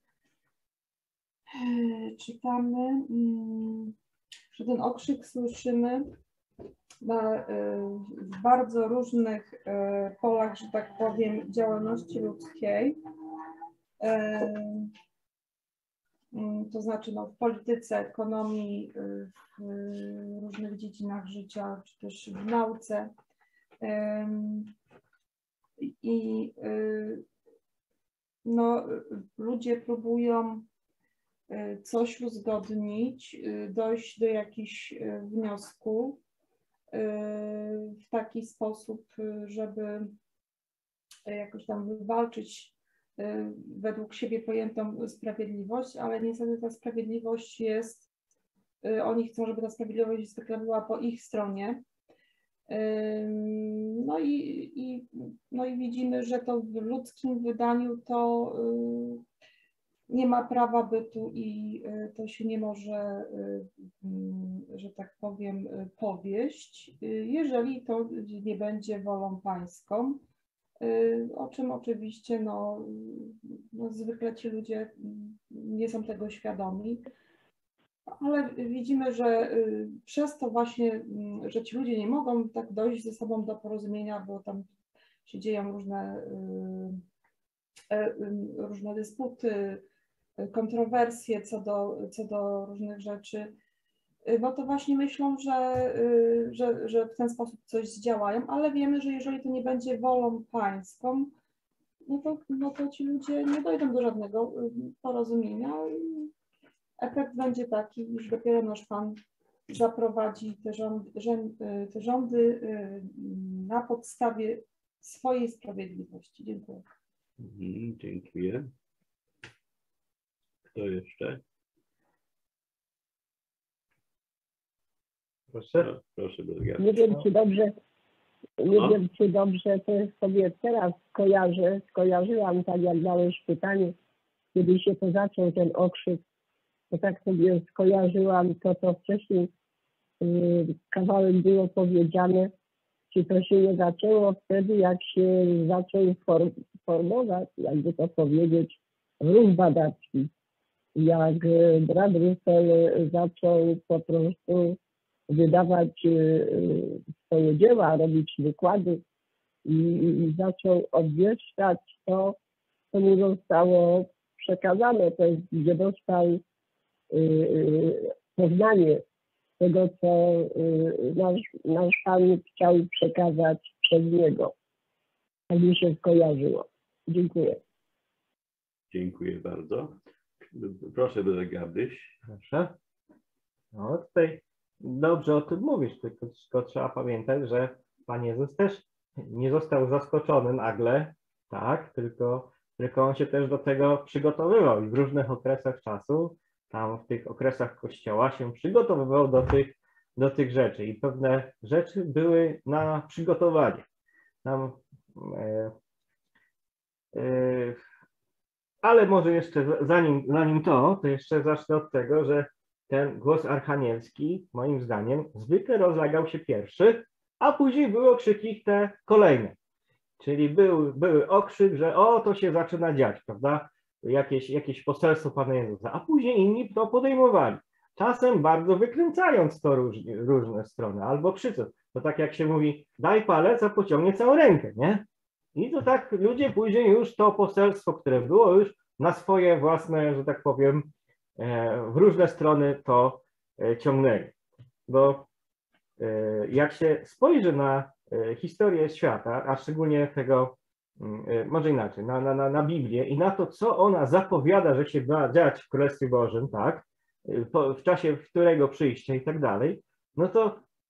y, czytamy, y, że ten okrzyk słyszymy na, y, w bardzo różnych y, polach, że tak powiem, działalności ludzkiej. Y, y, to znaczy no, w polityce, ekonomii, y, w y, różnych dziedzinach życia, czy też w nauce. Y, I y, no, ludzie próbują y, coś uzgodnić, y, dojść do jakichś y, wniosków y, w taki sposób, y, żeby jakoś tam wywalczyć y, według siebie pojętą sprawiedliwość, ale niestety ta sprawiedliwość jest, y, oni chcą, żeby ta sprawiedliwość zwykle była po ich stronie. No i, i, no i widzimy, że to w ludzkim wydaniu to nie ma prawa bytu i to się nie może, że tak powiem, powieść, jeżeli to nie będzie wolą pańską, o czym oczywiście no, no zwykle ci ludzie nie są tego świadomi. Ale widzimy, że przez to właśnie, że ci ludzie nie mogą tak dojść ze sobą do porozumienia, bo tam się dzieją różne, różne dysputy, kontrowersje co do, co do różnych rzeczy, no to właśnie myślą, że, że, że w ten sposób coś zdziałają, ale wiemy, że jeżeli to nie będzie wolą pańską, no to, no to ci ludzie nie dojdą do żadnego porozumienia. Efekt będzie taki, iż dopiero nasz Pan zaprowadzi te rządy, te rządy na podstawie swojej sprawiedliwości. Dziękuję. Mhm, dziękuję. Kto jeszcze? Proszę. No, proszę bardzo. Nie wiem, czy dobrze, nie No. wiem, czy dobrze to sobie teraz skojarzę, skojarzyłam, tak jak dałeś pytanie, kiedy się to zaczął ten okrzyk, to tak sobie skojarzyłam to, co wcześniej y, kawałem było powiedziane, czy to się nie zaczęło wtedy, jak się zaczął form, formować, jakby to powiedzieć, ruch badawczy. Jak brat Russell zaczął po prostu wydawać y, swoje dzieła, robić wykłady i, i zaczął obwieszczać to, co mu zostało przekazane, to jest, gdzie dostał poznanie tego, co nasz, nasz Pan chciał przekazać przez niego. Tak mi się skojarzyło. Dziękuję. Dziękuję bardzo. Proszę, Brother Gabryś. Proszę. No tutaj dobrze o tym mówisz, tylko, tylko trzeba pamiętać, że Pan Jezus też nie został zaskoczony nagle, tak, tylko, tylko On się też do tego przygotowywał i w różnych okresach czasu, tam w tych okresach Kościoła się przygotowywał do tych, do tych rzeczy i pewne rzeczy były na przygotowanie. Tam, e, e, ale może jeszcze zanim, zanim to, to jeszcze zacznę od tego, że ten głos archanielski, moim zdaniem, zwykle rozlegał się pierwszy, a później były okrzyki te kolejne. Czyli był, były okrzyk, że o, to się zaczyna dziać, prawda? Jakieś, jakieś poselstwo Pana Jezusa, a później inni to podejmowali. Czasem bardzo wykręcając to różnie, różne strony, albo krzycząc. To tak jak się mówi, daj palec, a pociągnie całą rękę, nie? I to tak ludzie później już to poselstwo, które było już na swoje własne, że tak powiem, w różne strony to ciągnęli. Bo jak się spojrzy na historię świata, a szczególnie tego, może inaczej, na, na, na Biblię i na to, co ona zapowiada, że się ma dziać w Królestwie Bożym, tak, w czasie którego przyjścia i tak dalej, no to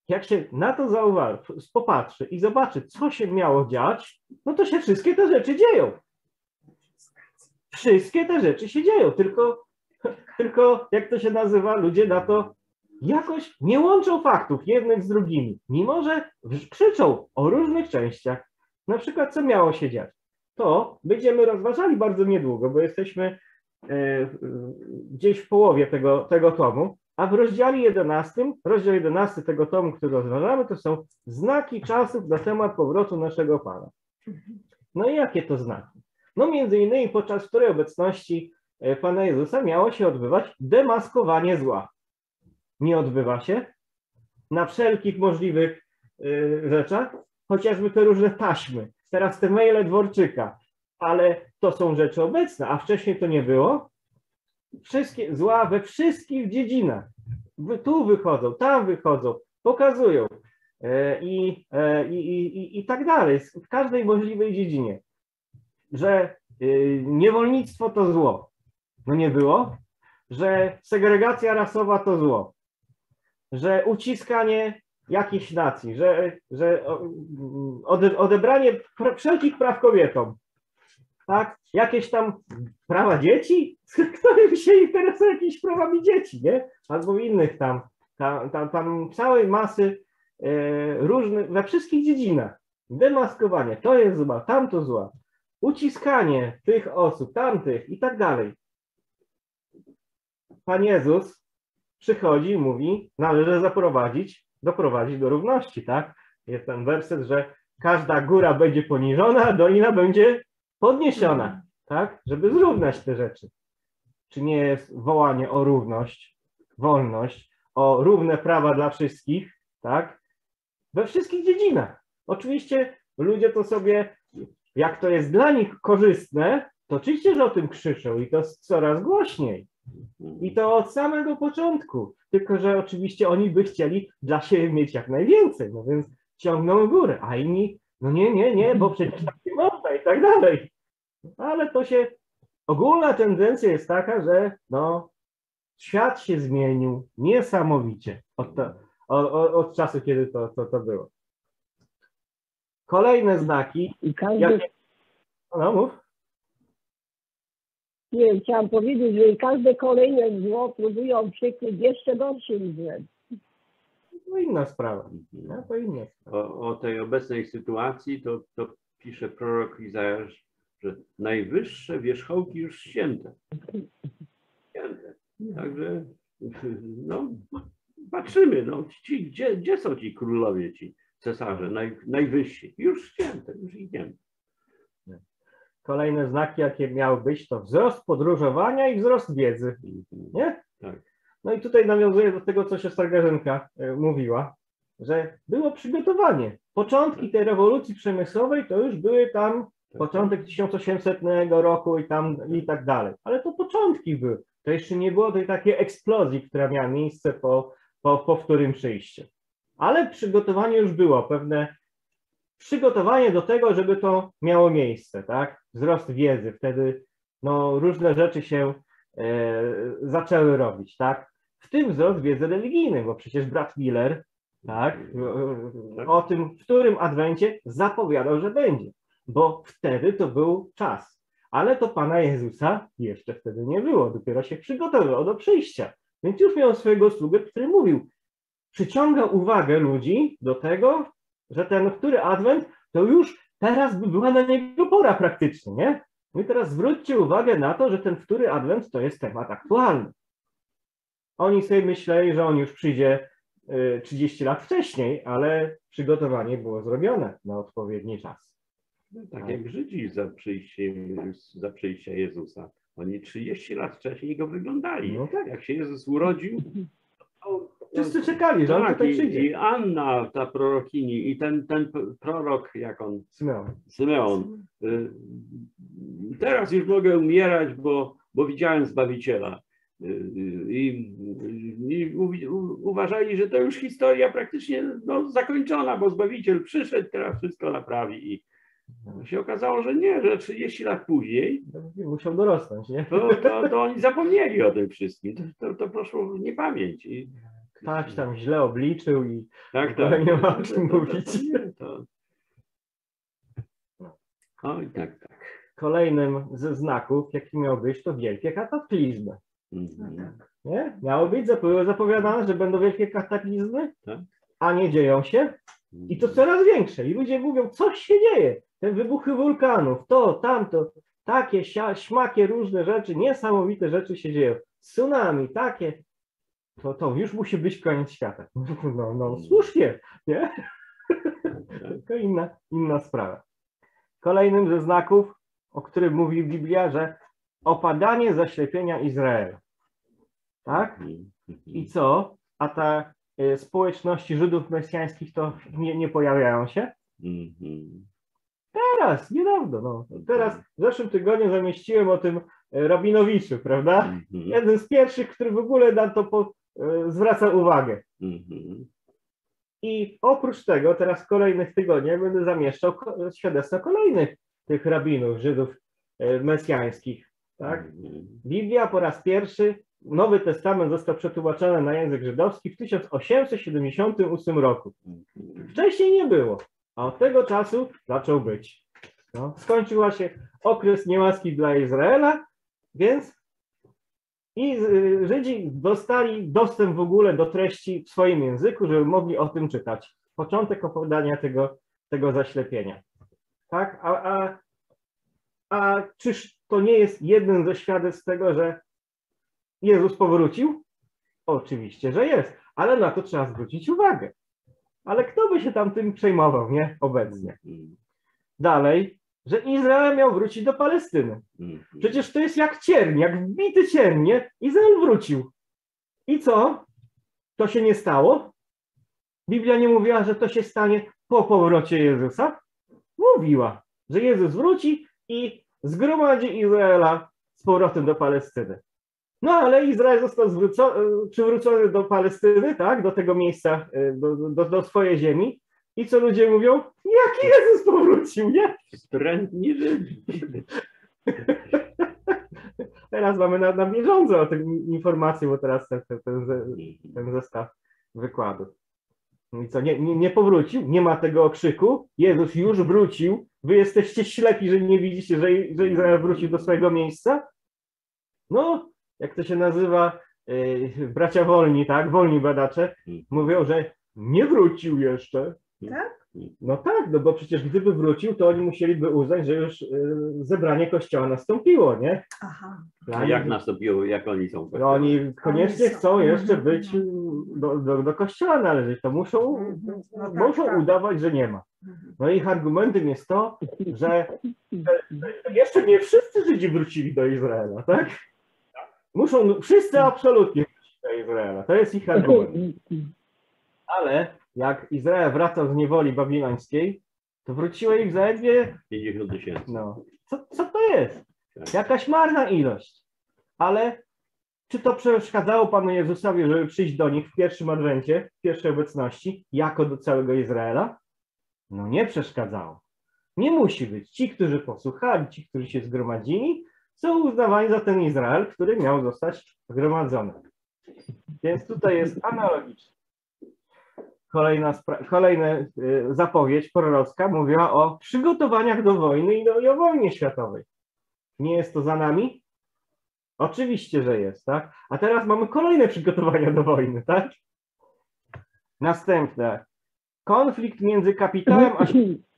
jak się na to zauważy, popatrzy i zobaczy, co się miało dziać, no to się wszystkie te rzeczy dzieją. Wszystkie te rzeczy się dzieją, tylko, tylko jak to się nazywa, ludzie na to jakoś nie łączą faktów jednych z drugimi, mimo że krzyczą o różnych częściach. Na przykład, co miało się dziać? To będziemy rozważali bardzo niedługo, bo jesteśmy e, gdzieś w połowie tego, tego tomu, a w rozdziale jedenastym, rozdział jedenasty tego tomu, który rozważamy, to są znaki czasów na temat powrotu naszego Pana. No i jakie to znaki? No między innymi podczas której obecności Pana Jezusa miało się odbywać demaskowanie zła. Nie odbywa się na wszelkich możliwych y, rzeczach, chociażby te różne taśmy, teraz te maile Dworczyka, ale to są rzeczy obecne, a wcześniej to nie było. Wszystkie zła we wszystkich dziedzinach. Tu wychodzą, tam wychodzą, pokazują e, i, e, i, i, i tak dalej, w każdej możliwej dziedzinie, że y, niewolnictwo to zło. No nie było, że segregacja rasowa to zło, że uciskanie jakichś nacji, że, że odebranie wszelkich praw kobietom, tak? Jakieś tam prawa dzieci? Kto się interesuje jakimiś prawami dzieci, nie? Albo innych tam, tam, tam, tam całej masy e, różnych, we wszystkich dziedzinach. Demaskowanie, to jest zła, tamto zła, uciskanie tych osób, tamtych i tak dalej. Pan Jezus przychodzi i mówi, należy zaprowadzić, doprowadzić do równości, tak? Jest ten werset, że każda góra będzie poniżona, a dolina będzie podniesiona, tak? Żeby zrównać te rzeczy. Czy nie jest wołanie o równość, wolność, o równe prawa dla wszystkich, tak? We wszystkich dziedzinach. Oczywiście ludzie to sobie, jak to jest dla nich korzystne, to oczywiście, że o tym krzyczą i to coraz głośniej. I to od samego początku. Tylko że oczywiście oni by chcieli dla siebie mieć jak najwięcej, no więc ciągną w górę, a inni, no nie, nie, nie, bo przecież tak nie można i tak dalej. Ale to się, ogólna tendencja jest taka, że no, świat się zmienił niesamowicie od, to, od, od czasu, kiedy to, to, to było. Kolejne znaki. I każdy... Jakie... No mów. Nie, chciałam powiedzieć, że każde kolejne zło próbują przykryć jeszcze gorszym złem. To inna sprawa. No, to inna sprawa. O, o tej obecnej sytuacji to, to pisze prorok Izajasz, że najwyższe wierzchołki już ścięte. Ścięte. Także no, patrzymy, no, ci, gdzie, gdzie są ci królowie, ci cesarze naj, najwyżsi? Już ścięte, już ich nie ma. Kolejne znaki, jakie miały być, to wzrost podróżowania i wzrost wiedzy. Nie? Tak. No i tutaj nawiązuję do tego, co siostra Grażynka mówiła, że było przygotowanie. Początki tej rewolucji przemysłowej to już były tam początek tysiąc osiemsetnego roku i tam i tak dalej. Ale to początki były. To jeszcze nie było tej takiej eksplozji, która miała miejsce po, po, po wtórym przyjściu. Ale przygotowanie już było, pewne przygotowanie do tego, żeby to miało miejsce, tak? Wzrost wiedzy, wtedy no, różne rzeczy się e, zaczęły robić, tak? W tym wzrost wiedzy religijnej, bo przecież brat Miller, tak? O tym, w którym adwencie zapowiadał, że będzie, bo wtedy to był czas. Ale to Pana Jezusa jeszcze wtedy nie było, dopiero się przygotowywał do przyjścia. Więc już miał swojego sługę, który mówił, przyciąga uwagę ludzi do tego, że ten, który adwent, to już teraz by była na niego pora praktycznie, nie? No i teraz zwróćcie uwagę na to, że ten wtóry adwent to jest temat aktualny. Oni sobie myśleli, że on już przyjdzie trzydzieści lat wcześniej, ale przygotowanie było zrobione na odpowiedni czas. Tak jak Żydzi za przyjściem, za przyjścia Jezusa. Oni trzydzieści lat wcześniej go wyglądali. No tak. Jak się Jezus urodził, to, Wszyscy czekali, że on tak, tutaj i, przyjdzie. i Anna, ta prorokini, i ten, ten prorok, jak on, Symeon. Symeon. y, Teraz już mogę umierać, bo, bo widziałem Zbawiciela. Y, I, i u, u, uważali, że to już historia praktycznie no, zakończona, bo Zbawiciel przyszedł, teraz wszystko naprawi. I się okazało, że nie, że trzydzieści lat później Musiał dorosnąć, nie? to, to, to oni zapomnieli o tym wszystkim. To, to, to poszło w niepamięć. I, ktoś tam źle obliczył i Tak, ale tak. nie ma o czym To- to- mówić. to- Oj, tak, tak. Kolejnym ze znaków, jaki miał być, to wielkie kataklizmy. Mhm. Nie? Miało być zapo- zapowiadane, że będą wielkie kataklizmy, Tak. a nie dzieją się. I to coraz większe. I ludzie mówią, coś się dzieje. Te wybuchy wulkanów, to, tamto, takie sia- śmakie różne rzeczy, niesamowite rzeczy się dzieją. Tsunami, takie. To, to już musi być koniec świata. No, no słusznie, nie? Tylko inna, inna sprawa. Kolejnym ze znaków, o którym mówi Biblia, że opadanie zaślepienia Izraela. Tak? Mhm. I co? A te y, społeczności Żydów mesjańskich to nie, nie pojawiają się? Mhm. Teraz, niedawno. No. Teraz w zeszłym tygodniu zamieściłem o tym y, Rabinowiczu, prawda? Mhm. Jeden z pierwszych, który w ogóle na to po, y, zwraca uwagę. Mhm. I oprócz tego teraz w kolejnych tygodniach będę zamieszczał ko- świadectwa kolejnych tych rabinów, Żydów y, mesjańskich. Tak? Mhm. Biblia po raz pierwszy, Nowy Testament został przetłumaczony na język żydowski w tysiąc osiemset siedemdziesiątym ósmym roku. Wcześniej nie było, a od tego czasu zaczął być. No, skończył się okres niełaski dla Izraela, więc i y, Żydzi dostali dostęp w ogóle do treści w swoim języku, żeby mogli o tym czytać. Początek opowiadania tego, tego zaślepienia. Tak? A, a, a czyż to nie jest jeden ze świadectw tego, że Jezus powrócił? Oczywiście, że jest, ale na to trzeba zwrócić uwagę. Ale kto by się tam tym przejmował, nie? Obecnie. Mhm. Dalej, że Izrael miał wrócić do Palestyny. Mhm. Przecież to jest jak cierń, jak wbity cierń, nie? Izrael wrócił. I co? To się nie stało? Biblia nie mówiła, że to się stanie po powrocie Jezusa? Mówiła, że Jezus wróci i zgromadzi Izraela z powrotem do Palestyny. No ale Izrael został zwróco- przywrócony do Palestyny, tak? Do tego miejsca, do, do, do swojej ziemi. I co ludzie mówią? Jaki Jezus powrócił, nie? Wstrętni Żydzi. Teraz mamy na, na bieżąco o tym informację, bo teraz ten, ten, ten, ten zestaw wykładów. I co, nie, nie, nie powrócił? Nie ma tego okrzyku? Jezus już wrócił. Wy jesteście ślepi, że nie widzicie, że, że Izrael wrócił do swojego miejsca? No, jak to się nazywa, yy, bracia wolni, tak? Wolni badacze mówią, że nie wrócił jeszcze. Tak? No tak, no bo przecież gdyby wrócił, to oni musieliby uznać, że już yy, zebranie kościoła nastąpiło, nie? Aha. A jak nastąpiło, jak oni są? No oni koniecznie Oni są. chcą jeszcze Mhm, być do, do, do kościoła należeć, to muszą, Mhm. No tak, muszą tak. udawać, że nie ma. Mhm. No ich argumentem jest to, że jeszcze nie wszyscy Żydzi wrócili do Izraela, tak? Muszą, wszyscy absolutnie wrócić do Izraela, to jest ich argument. Ale jak Izrael wracał z niewoli babilońskiej, to wróciło ich zaledwie, pięćdziesiąt tysięcy. no, co, co to jest? Jakaś marna ilość. Ale czy to przeszkadzało Panu Jezusowi, żeby przyjść do nich w pierwszym adwencie, w pierwszej obecności, jako do całego Izraela? No nie przeszkadzało. Nie musi być. Ci, którzy posłuchali, ci, którzy się zgromadzili, są uznawani za ten Izrael, który miał zostać zgromadzony. Więc tutaj jest analogicznie. Kolejna, kolejna y, zapowiedź prorocka mówiła o przygotowaniach do wojny i, do, i o wojnie światowej. Nie jest to za nami? Oczywiście, że jest, tak? A teraz mamy kolejne przygotowania do wojny, tak? Następne. Konflikt między kapitałem a...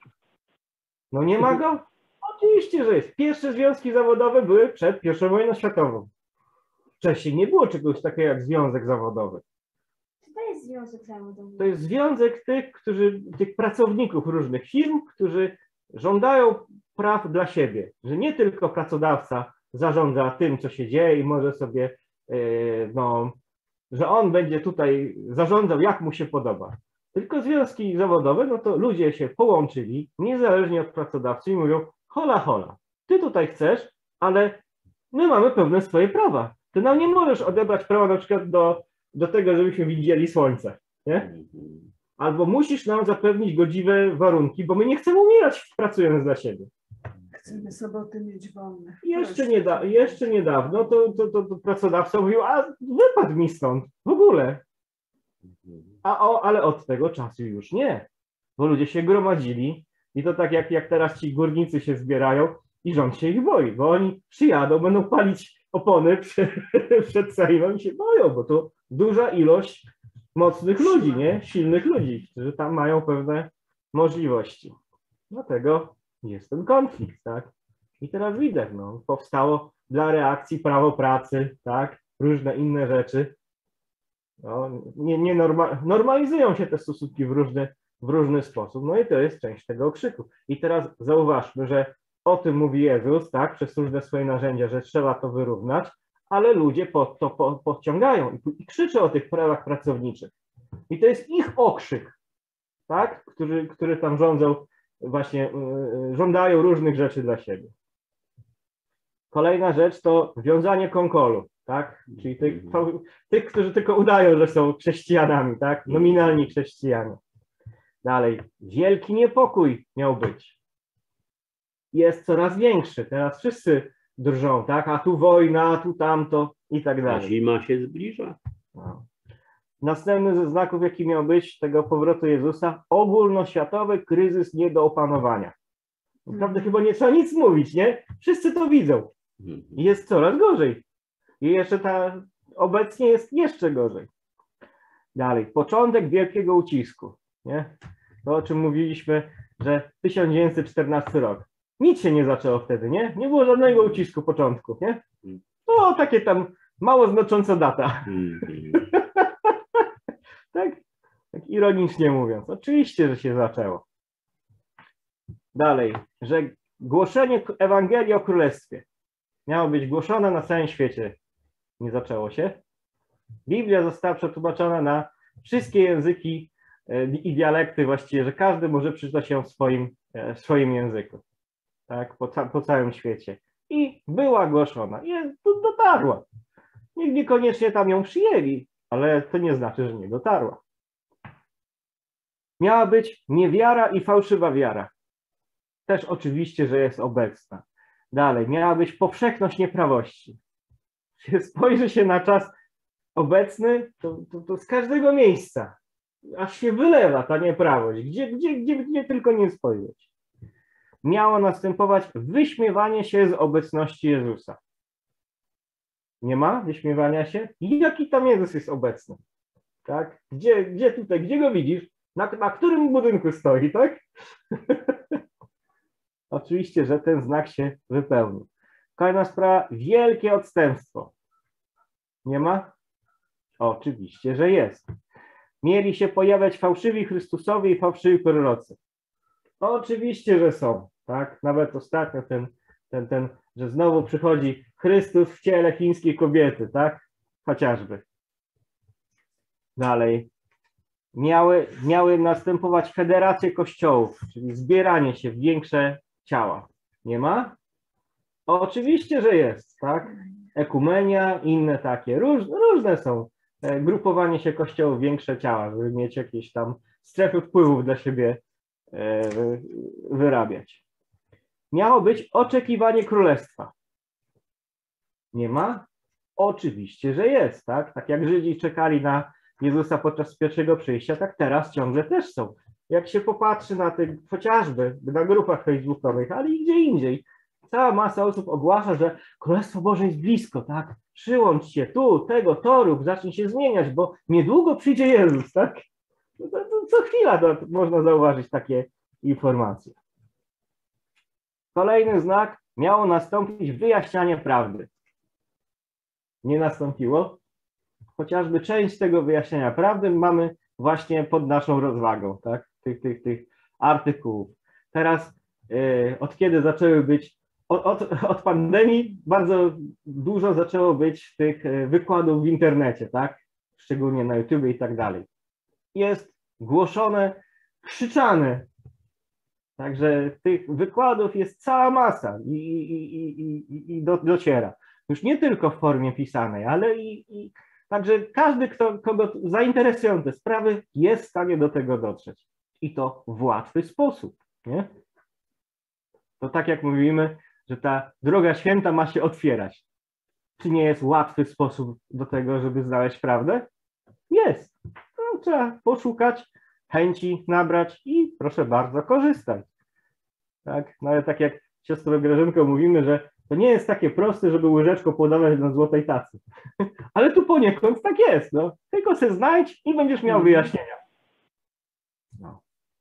No nie ma go? Oczywiście, że jest. Pierwsze związki zawodowe były przed pierwszą wojną światową. Wcześniej nie było czegoś takiego jak związek zawodowy. To jest związek zawodowy. To jest związek tych, którzy, tych pracowników różnych firm, którzy żądają praw dla siebie. Że nie tylko pracodawca zarządza tym, co się dzieje i może sobie, yy, no, że on będzie tutaj zarządzał, jak mu się podoba. Tylko związki zawodowe, no to ludzie się połączyli, niezależnie od pracodawcy i mówią, hola, hola, ty tutaj chcesz, ale my mamy pewne swoje prawa. Ty nam nie możesz odebrać prawa na przykład do, do tego, żebyśmy widzieli słońce, nie? Albo musisz nam zapewnić godziwe warunki, bo my nie chcemy umierać pracując dla siebie. Chcemy soboty mieć wolne. Jeszcze, nieda jeszcze niedawno to, to, to, to pracodawca mówił, a wypadł mi stąd w ogóle. A o, ale od tego czasu już nie, bo ludzie się gromadzili i to tak jak, jak teraz ci górnicy się zbierają i rząd się ich boi, bo oni przyjadą, będą palić opony przed, przed Sejmem i się boją, bo to duża ilość mocnych ludzi, nie? Silnych ludzi, którzy tam mają pewne możliwości. Dlatego jest ten konflikt, tak? I teraz widać, no, powstało dla reakcji prawo pracy, tak? Różne inne rzeczy. No, nie, nie norma, normalizują się te stosunki w różny, w różny sposób. No i to jest część tego okrzyku. I teraz zauważmy, że o tym mówi Jezus, tak? Przez różne swoje narzędzia, że trzeba to wyrównać, ale ludzie pod to po, podciągają i, i krzyczą o tych prawach pracowniczych. I to jest ich okrzyk, tak? Którzy, który tam rządzą, właśnie yy, żądają różnych rzeczy dla siebie. Kolejna rzecz to wiązanie konkolu, tak? Czyli tych, tych, którzy tylko udają, że są chrześcijanami, tak? Nominalni chrześcijanie. Dalej, wielki niepokój miał być. Jest coraz większy. Teraz wszyscy drżą, tak? A tu wojna, a tu tamto i tak A dalej. zima się zbliża. No. Następny ze znaków, jaki miał być tego powrotu Jezusa, ogólnoświatowy kryzys nie do opanowania. Naprawdę chyba nie trzeba nic mówić, nie? Wszyscy to widzą. Jest coraz gorzej. I jeszcze ta, obecnie jest jeszcze gorzej. Dalej, początek wielkiego ucisku, nie? To, o czym mówiliśmy, że tysiąc dziewięćset czternasty rok. Nic się nie zaczęło wtedy, nie? Nie było żadnego ucisku początku, nie? No, takie tam mało znacząca data. Tak? Tak ironicznie mówiąc. Oczywiście, że się zaczęło. Dalej, że głoszenie Ewangelii o Królestwie miało być głoszone na całym świecie. Nie zaczęło się. Biblia została przetłumaczona na wszystkie języki i dialekty właściwie, że każdy może przeczytać ją w swoim, w swoim języku. Tak? Po, po całym świecie. I była głoszona. I dotarła. Niech niekoniecznie tam ją przyjęli, ale to nie znaczy, że nie dotarła. Miała być niewiara i fałszywa wiara. Też oczywiście, że jest obecna. Dalej, miała być powszechność nieprawości. Jeśli spojrzy się na czas obecny, to, to, to z każdego miejsca aż się wylewa ta nieprawość, gdzie, gdzie, gdzie, gdzie tylko nie spojrzeć. Miało następować wyśmiewanie się z obecności Jezusa. Nie ma wyśmiewania się? Jaki tam Jezus jest obecny? Tak? Gdzie, gdzie tutaj, gdzie go widzisz? Na, na którym budynku stoi, tak? Oczywiście, że ten znak się wypełnił. Kolejna sprawa, wielkie odstępstwo. Nie ma? Oczywiście, że jest. Mieli się pojawiać fałszywi Chrystusowi i fałszywi prorocy. Oczywiście, że są. Tak? Nawet ostatnio ten, ten, ten, że znowu przychodzi Chrystus w ciele chińskiej kobiety, tak? Chociażby. Dalej. Miały, miały następować federacje kościołów, czyli zbieranie się w większe ciała. Nie ma? Oczywiście, że jest, tak? Ekumenia, inne takie. Róż, różne są. Grupowanie się kościołów w większe ciała, żeby mieć jakieś tam strefy wpływów dla siebie e, wyrabiać. Miało być oczekiwanie królestwa. Nie ma? Oczywiście, że jest, tak? Tak jak Żydzi czekali na Jezusa podczas pierwszego przyjścia, tak teraz ciągle też są. Jak się popatrzy na tych, chociażby na grupach facebookowych, ale i gdzie indziej, cała masa osób ogłasza, że Królestwo Boże jest blisko, tak? Przyłącz się tu, tego, to rób, zacznij się zmieniać, bo niedługo przyjdzie Jezus, tak? No to, to co chwila to można zauważyć takie informacje. Kolejny znak, miało nastąpić wyjaśnianie prawdy. Nie nastąpiło. Chociażby część tego wyjaśnienia prawdy mamy właśnie pod naszą rozwagą, tak? Tych, tych, tych artykułów. Teraz yy, od kiedy zaczęły być, od, od, od pandemii bardzo dużo zaczęło być tych wykładów w internecie, tak? Szczególnie na YouTube i tak dalej. Jest głoszone, krzyczane. Także tych wykładów jest cała masa i, i, i, i, i do, dociera. Już nie tylko w formie pisanej, ale i, i także każdy, kto, kogo zainteresują te sprawy, jest w stanie do tego dotrzeć. I to w łatwy sposób, nie? To tak jak mówimy, że ta droga święta ma się otwierać. Czy nie jest łatwy sposób do tego, żeby znaleźć prawdę? Jest. No, trzeba poszukać, chęci nabrać i proszę bardzo, korzystać. Tak? No ale tak jak siostro Grażynko mówimy, że to nie jest takie proste, żeby łyżeczką podawać na złotej tacy. Ale tu poniekąd tak jest. No. Tylko se znajdź i będziesz miał wyjaśnienia. No.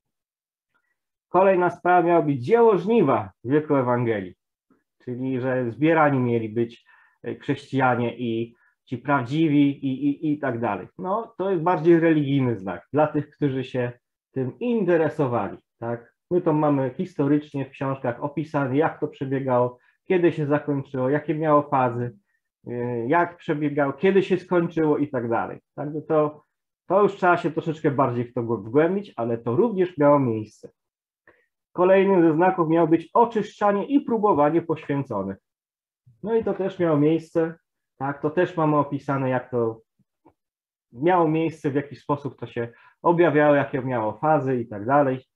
Kolejna sprawa miała być dzieło żniwa w wieku Ewangelii. Czyli, że zbierani mieli być chrześcijanie i ci prawdziwi i, i, i tak dalej. No, to jest bardziej religijny znak dla tych, którzy się tym interesowali. Tak? My to mamy historycznie w książkach opisane, jak to przebiegało, kiedy się zakończyło, jakie miało fazy, jak przebiegało, kiedy się skończyło i tak dalej. Także to, to już trzeba się troszeczkę bardziej w to wgłębić, ale to również miało miejsce. Kolejnym ze znaków miało być oczyszczanie i próbowanie poświęconych. No i to też miało miejsce, tak, to też mamy opisane, jak to miało miejsce, w jaki sposób to się objawiało, jakie miało fazy i tak dalej.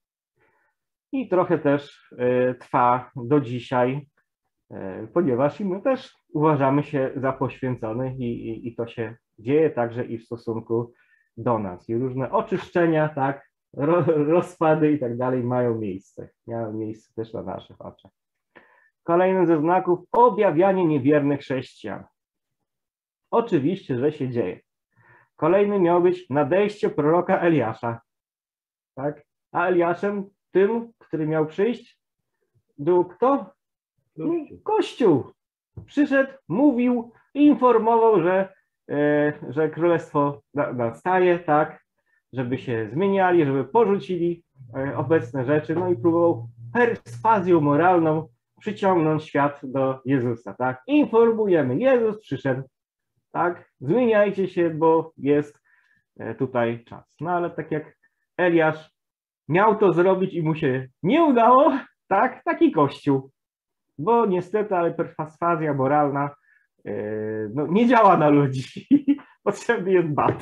I trochę też y, trwa do dzisiaj, y, ponieważ my też uważamy się za poświęconych i, i, i to się dzieje także i w stosunku do nas. I różne oczyszczenia, tak, ro, rozpady i tak dalej mają miejsce. Miały miejsce też na naszych oczach. Kolejnym ze znaków objawianie niewiernych chrześcijan. Oczywiście, że się dzieje. Kolejny miał być nadejście proroka Eliasza. Tak? A Eliaszem, tym, który miał przyjść, był kto? Kościół. Kościół. Przyszedł, mówił, informował, że, e, że królestwo nastaje, tak, żeby się zmieniali, żeby porzucili e, obecne rzeczy, no i próbował perswazją moralną przyciągnąć świat do Jezusa, tak. Informujemy, Jezus przyszedł, tak, zmieniajcie się, bo jest e, tutaj czas. No ale tak jak Eliasz miał to zrobić i mu się nie udało, tak, taki Kościół. Bo niestety, ale perswazja moralna yy, no, nie działa na ludzi. Potrzebny jest bat.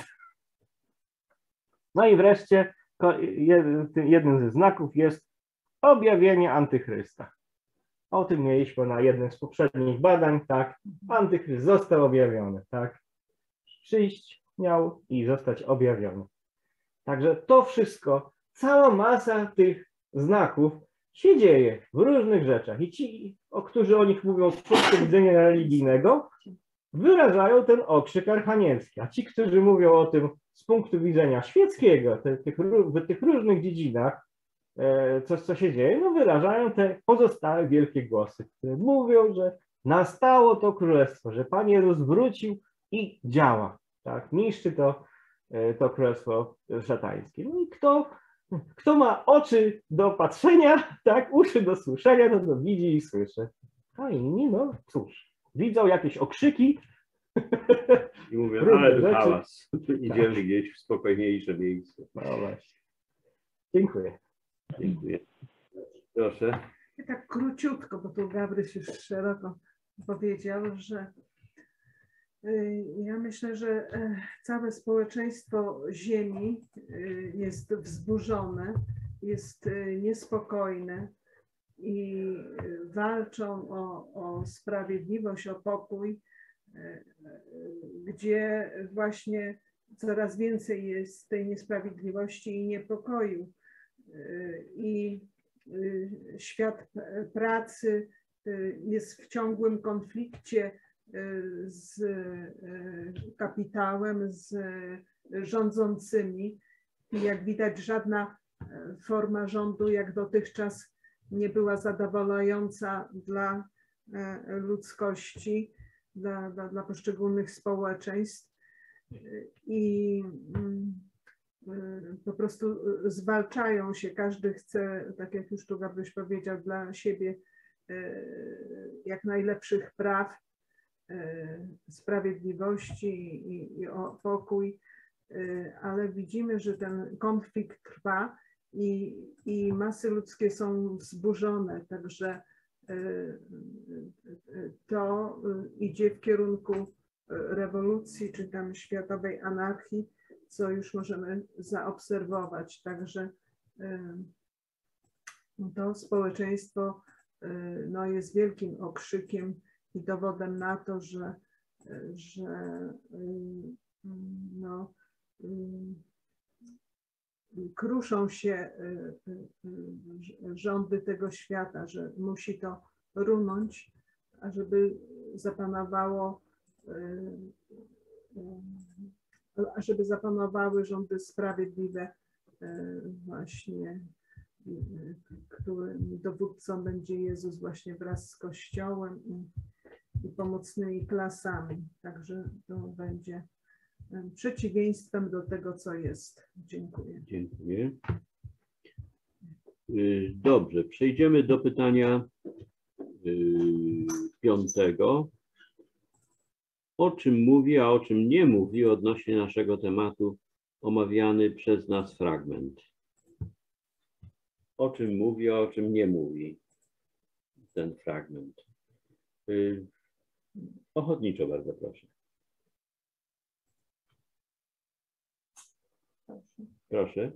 No i wreszcie jednym ze znaków jest objawienie antychrysta. O tym mieliśmy na jednym z poprzednich badań, tak. Antychryst został objawiony, tak. Przyjść miał i zostać objawiony. Także to wszystko, cała masa tych znaków się dzieje w różnych rzeczach i ci, o którzy o nich mówią z punktu widzenia religijnego, wyrażają ten okrzyk archanielski, a ci, którzy mówią o tym z punktu widzenia świeckiego, te, tych, w tych różnych dziedzinach, e, coś co się dzieje, no wyrażają te pozostałe wielkie głosy, które mówią, że nastało to królestwo, że Pan Jezus wrócił i działa, tak, niszczy to, e, to królestwo szatańskie. No i kto Kto ma oczy do patrzenia, tak, uszy do słyszenia, to, to widzi i słyszy. A inni, no cóż, widzą jakieś okrzyki. I mówię, różne ale rzeczy. hałas, idziemy gdzieś w spokojniejsze miejsce. No właśnie. Dziękuję. Dziękuję. Proszę. I tak króciutko, bo tu Gabryś już szeroko powiedział, że y, ja myślę, że y, całe społeczeństwo Ziemi y, jest wzburzone, jest y, niespokojne i y, walczą o, o sprawiedliwość, o pokój, y, y, gdzie właśnie coraz więcej jest tej niesprawiedliwości i niepokoju. Y, I świat pracy jest w ciągłym konflikcie z kapitałem, z rządzącymi. I jak widać, żadna forma rządu jak dotychczas nie była zadowalająca dla ludzkości, dla, dla, dla poszczególnych społeczeństw. I po prostu zwalczają się, każdy chce, tak jak już tu Gabryś powiedział, dla siebie jak najlepszych praw, sprawiedliwości i, i o pokój, ale widzimy, że ten konflikt trwa i, i masy ludzkie są wzburzone, także to idzie w kierunku rewolucji czy tam światowej anarchii, co już możemy zaobserwować. Także to społeczeństwo no, jest wielkim okrzykiem i dowodem na to, że, że no, kruszą się rządy tego świata, że musi to runąć, a żeby zapanowało, żeby zapanowały rządy sprawiedliwe, właśnie, którym dowódcą będzie Jezus właśnie wraz z Kościołem i, i pomocnymi klasami. Także to będzie przeciwieństwem do tego, co jest. Dziękuję. Dziękuję. Dobrze, przejdziemy do pytania piątego. O czym mówi, a o czym nie mówi odnośnie naszego tematu omawiany przez nas fragment? O czym mówi, a o czym nie mówi ten fragment? Ochotniczo bardzo proszę. Proszę.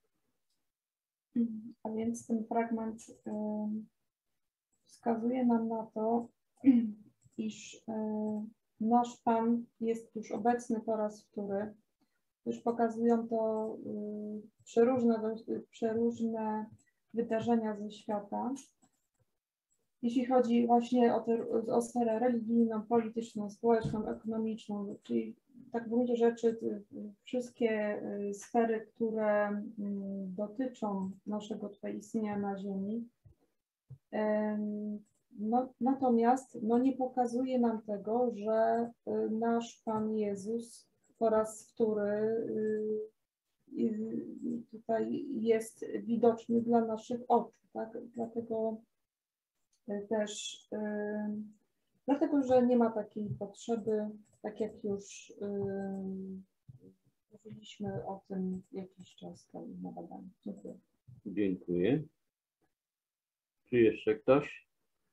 A więc ten fragment y, wskazuje nam na to, iż y, nasz Pan jest już obecny po raz wtóry. Już pokazują to y, przeróżne, y, przeróżne wydarzenia ze świata. Jeśli chodzi właśnie o, te, o sferę religijną, polityczną, społeczną, ekonomiczną, czyli tak w gruncie rzeczy wszystkie sfery, które dotyczą naszego tutaj istnienia na Ziemi. No, natomiast no, nie pokazuje nam tego, że nasz Pan Jezus po raz wtóry tutaj jest widoczny dla naszych oczu, tak? Dlatego też, dlatego, że nie ma takiej potrzeby, tak jak już mówiliśmy o tym jakiś czas temu na badaniu. Dziękuję. Dziękuję. Czy jeszcze ktoś?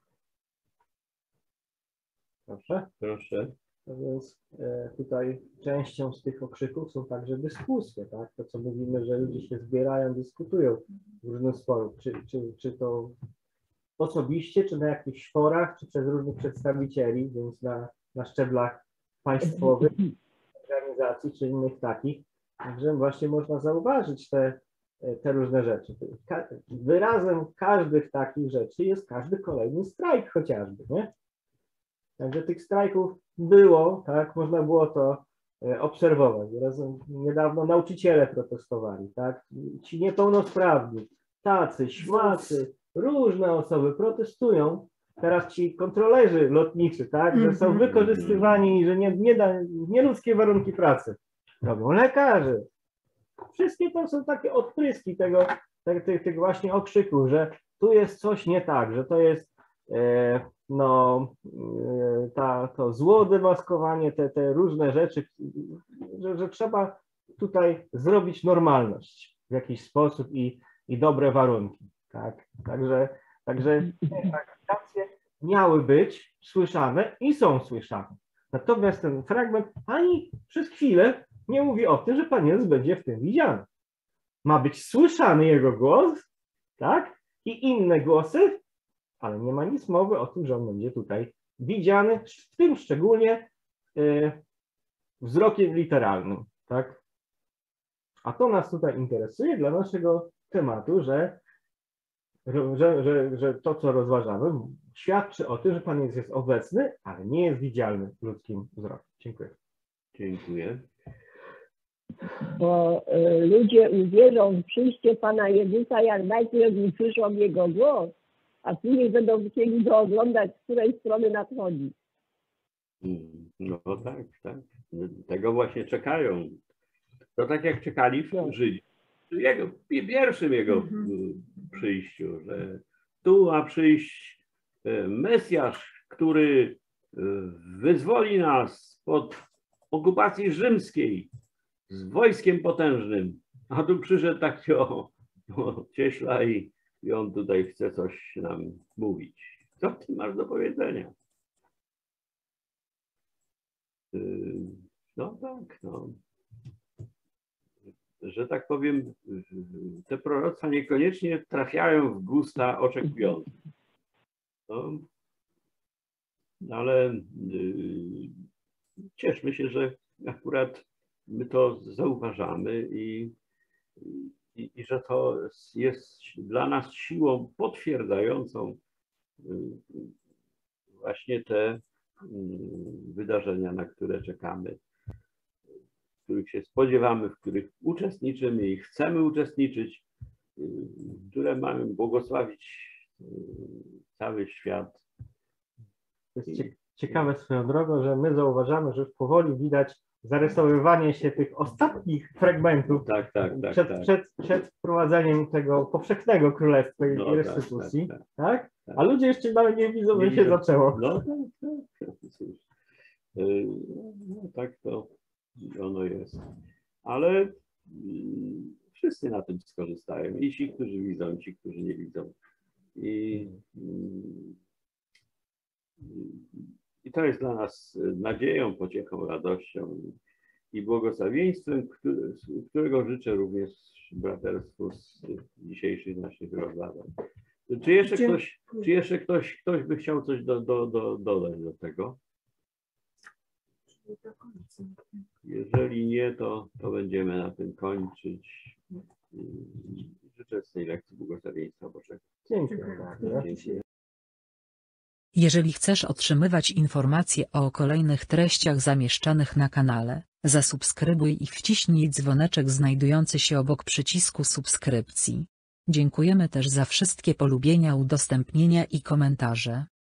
Proszę. Proszę. No więc e, tutaj częścią z tych okrzyków są także dyskusje, tak? To, co mówimy, że ludzie się zbierają, dyskutują w różnych sporach, czy, czy, czy to osobiście, czy na jakichś forach, czy przez różnych przedstawicieli, więc na, na szczeblach państwowych, organizacji, czy innych takich. Także właśnie można zauważyć te, te różne rzeczy. Wyrazem każdych takich rzeczy jest każdy kolejny strajk chociażby, nie? Także tych strajków było, tak, można było to obserwować. Razem niedawno nauczyciele protestowali, tak, ci niepełnosprawni, tacy, śmacy, różne osoby protestują. Teraz ci kontrolerzy lotniczy, tak, że są wykorzystywani, że nie, nie da, nieludzkie warunki pracy. Robią lekarze. Wszystkie to są takie odpryski tego, tych, tych, tych właśnie okrzyków, że tu jest coś nie tak, że to jest e, no, e, ta, to zło demaskowanie, te, te różne rzeczy, że, że trzeba tutaj zrobić normalność w jakiś sposób i, i dobre warunki. Tak? Także, także akcje miały być słyszane i są słyszane. Natomiast ten fragment ani przez chwilę nie mówi o tym, że Pan Jezus będzie w tym widziany. Ma być słyszany Jego głos, tak? I inne głosy, ale nie ma nic mowy o tym, że On będzie tutaj widziany, w tym szczególnie y, wzrokiem literalnym, tak? A to nas tutaj interesuje dla naszego tematu, że, że, że, że to, co rozważamy, świadczy o tym, że Pan Jezus jest obecny, ale nie jest widzialny ludzkim wzrokiem. Dziękuję. Dziękuję. Bo y, ludzie uwierzą w przyjście Pana Jezusa, jak najpierw usłyszą Jego głos, a później będą chcieli go oglądać, z której strony nadchodzi. No tak, tak. Tego właśnie czekają. To tak jak czekali w Żydzi. Jego, pierwszym Jego mhm. przyjściu, że tu ma przyjść Mesjasz, który wyzwoli nas spod okupacji rzymskiej z wojskiem potężnym, a tu przyszedł taki o, o cieśla i, i on tutaj chce coś nam mówić. Co ty masz do powiedzenia? No tak, no. Że tak powiem, te proroctwa niekoniecznie trafiają w gusta oczekujących. No, ale yy, cieszmy się, że akurat my to zauważamy i, i, i że to jest dla nas siłą potwierdzającą właśnie te wydarzenia, na które czekamy, w których się spodziewamy, w których uczestniczymy i chcemy uczestniczyć, które mamy błogosławić cały świat. To jest ciekawe swoją drogą, że my zauważamy, że już powoli widać zarysowywanie się tych ostatnich fragmentów Tak, tak, tak. przed, tak. Przed, przed wprowadzeniem tego powszechnego królestwa i No, i tak, restytucji, tak, tak, tak. A ludzie jeszcze nawet nie widzą, Nie że się widzą. zaczęło. No tak, tak. Cóż, yy, no, tak to ono jest. Ale mm, wszyscy na tym skorzystają. I ci, którzy widzą, i ci, którzy nie widzą. I, mm, i to jest dla nas nadzieją, pociechą, radością i błogosławieństwem, który, którego życzę również braterstwu z dzisiejszych naszych rozważań. Czy jeszcze ktoś, czy jeszcze ktoś, ktoś by chciał coś do, do, do, dodać do tego? Jeżeli nie, to, to będziemy na tym kończyć. Życzę z tej lekcji błogosławieństwa Bożego. Dziękuję bardzo. Dziękuję. Jeżeli chcesz otrzymywać informacje o kolejnych treściach zamieszczanych na kanale, zasubskrybuj i wciśnij dzwoneczek znajdujący się obok przycisku subskrypcji. Dziękujemy też za wszystkie polubienia, udostępnienia i komentarze.